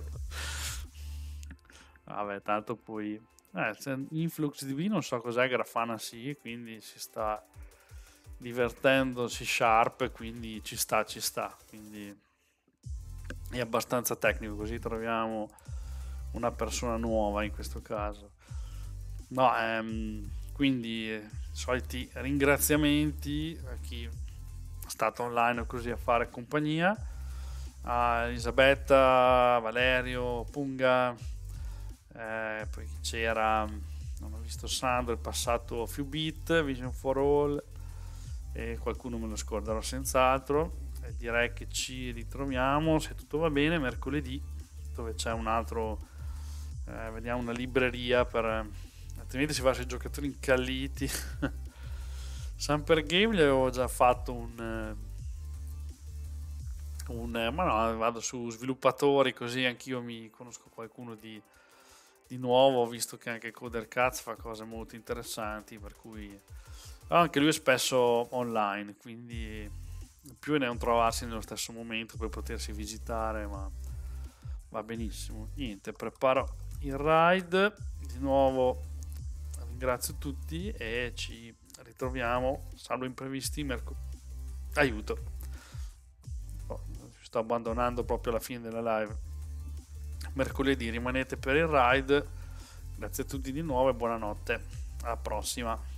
Vabbè, tanto poi InfluxDB non so cos'è, Grafana sì, quindi si sta divertendo, C Sharp, quindi ci sta, quindi è abbastanza tecnico, così troviamo una persona nuova in questo caso. No, quindi soliti ringraziamenti a chi è stato online così a fare compagnia, a Elisabetta, Valerio, Punga, poi c'era, non ho visto Sandro, è passato a Few Bit, Vision for All, e qualcuno me lo scorderò senz'altro. Direi che ci ritroviamo, se tutto va bene, mercoledì, dove c'è un altro, vediamo, una libreria altrimenti si va sui giocatori incalliti. Samper Game gli avevo già fatto ma no, vado su sviluppatori, così anch'io mi conosco qualcuno di nuovo, ho visto che anche Codercats fa cose molto interessanti, per cui anche lui è spesso online, quindi più ne non trovarsi nello stesso momento per potersi visitare, ma va benissimo. Niente, preparo il ride di nuovo, ringrazio tutti e ci ritroviamo, salvo imprevisti, aiuto, sto abbandonando proprio alla fine della live. Mercoledì rimanete per il ride. Grazie a tutti di nuovo e buonanotte, alla prossima.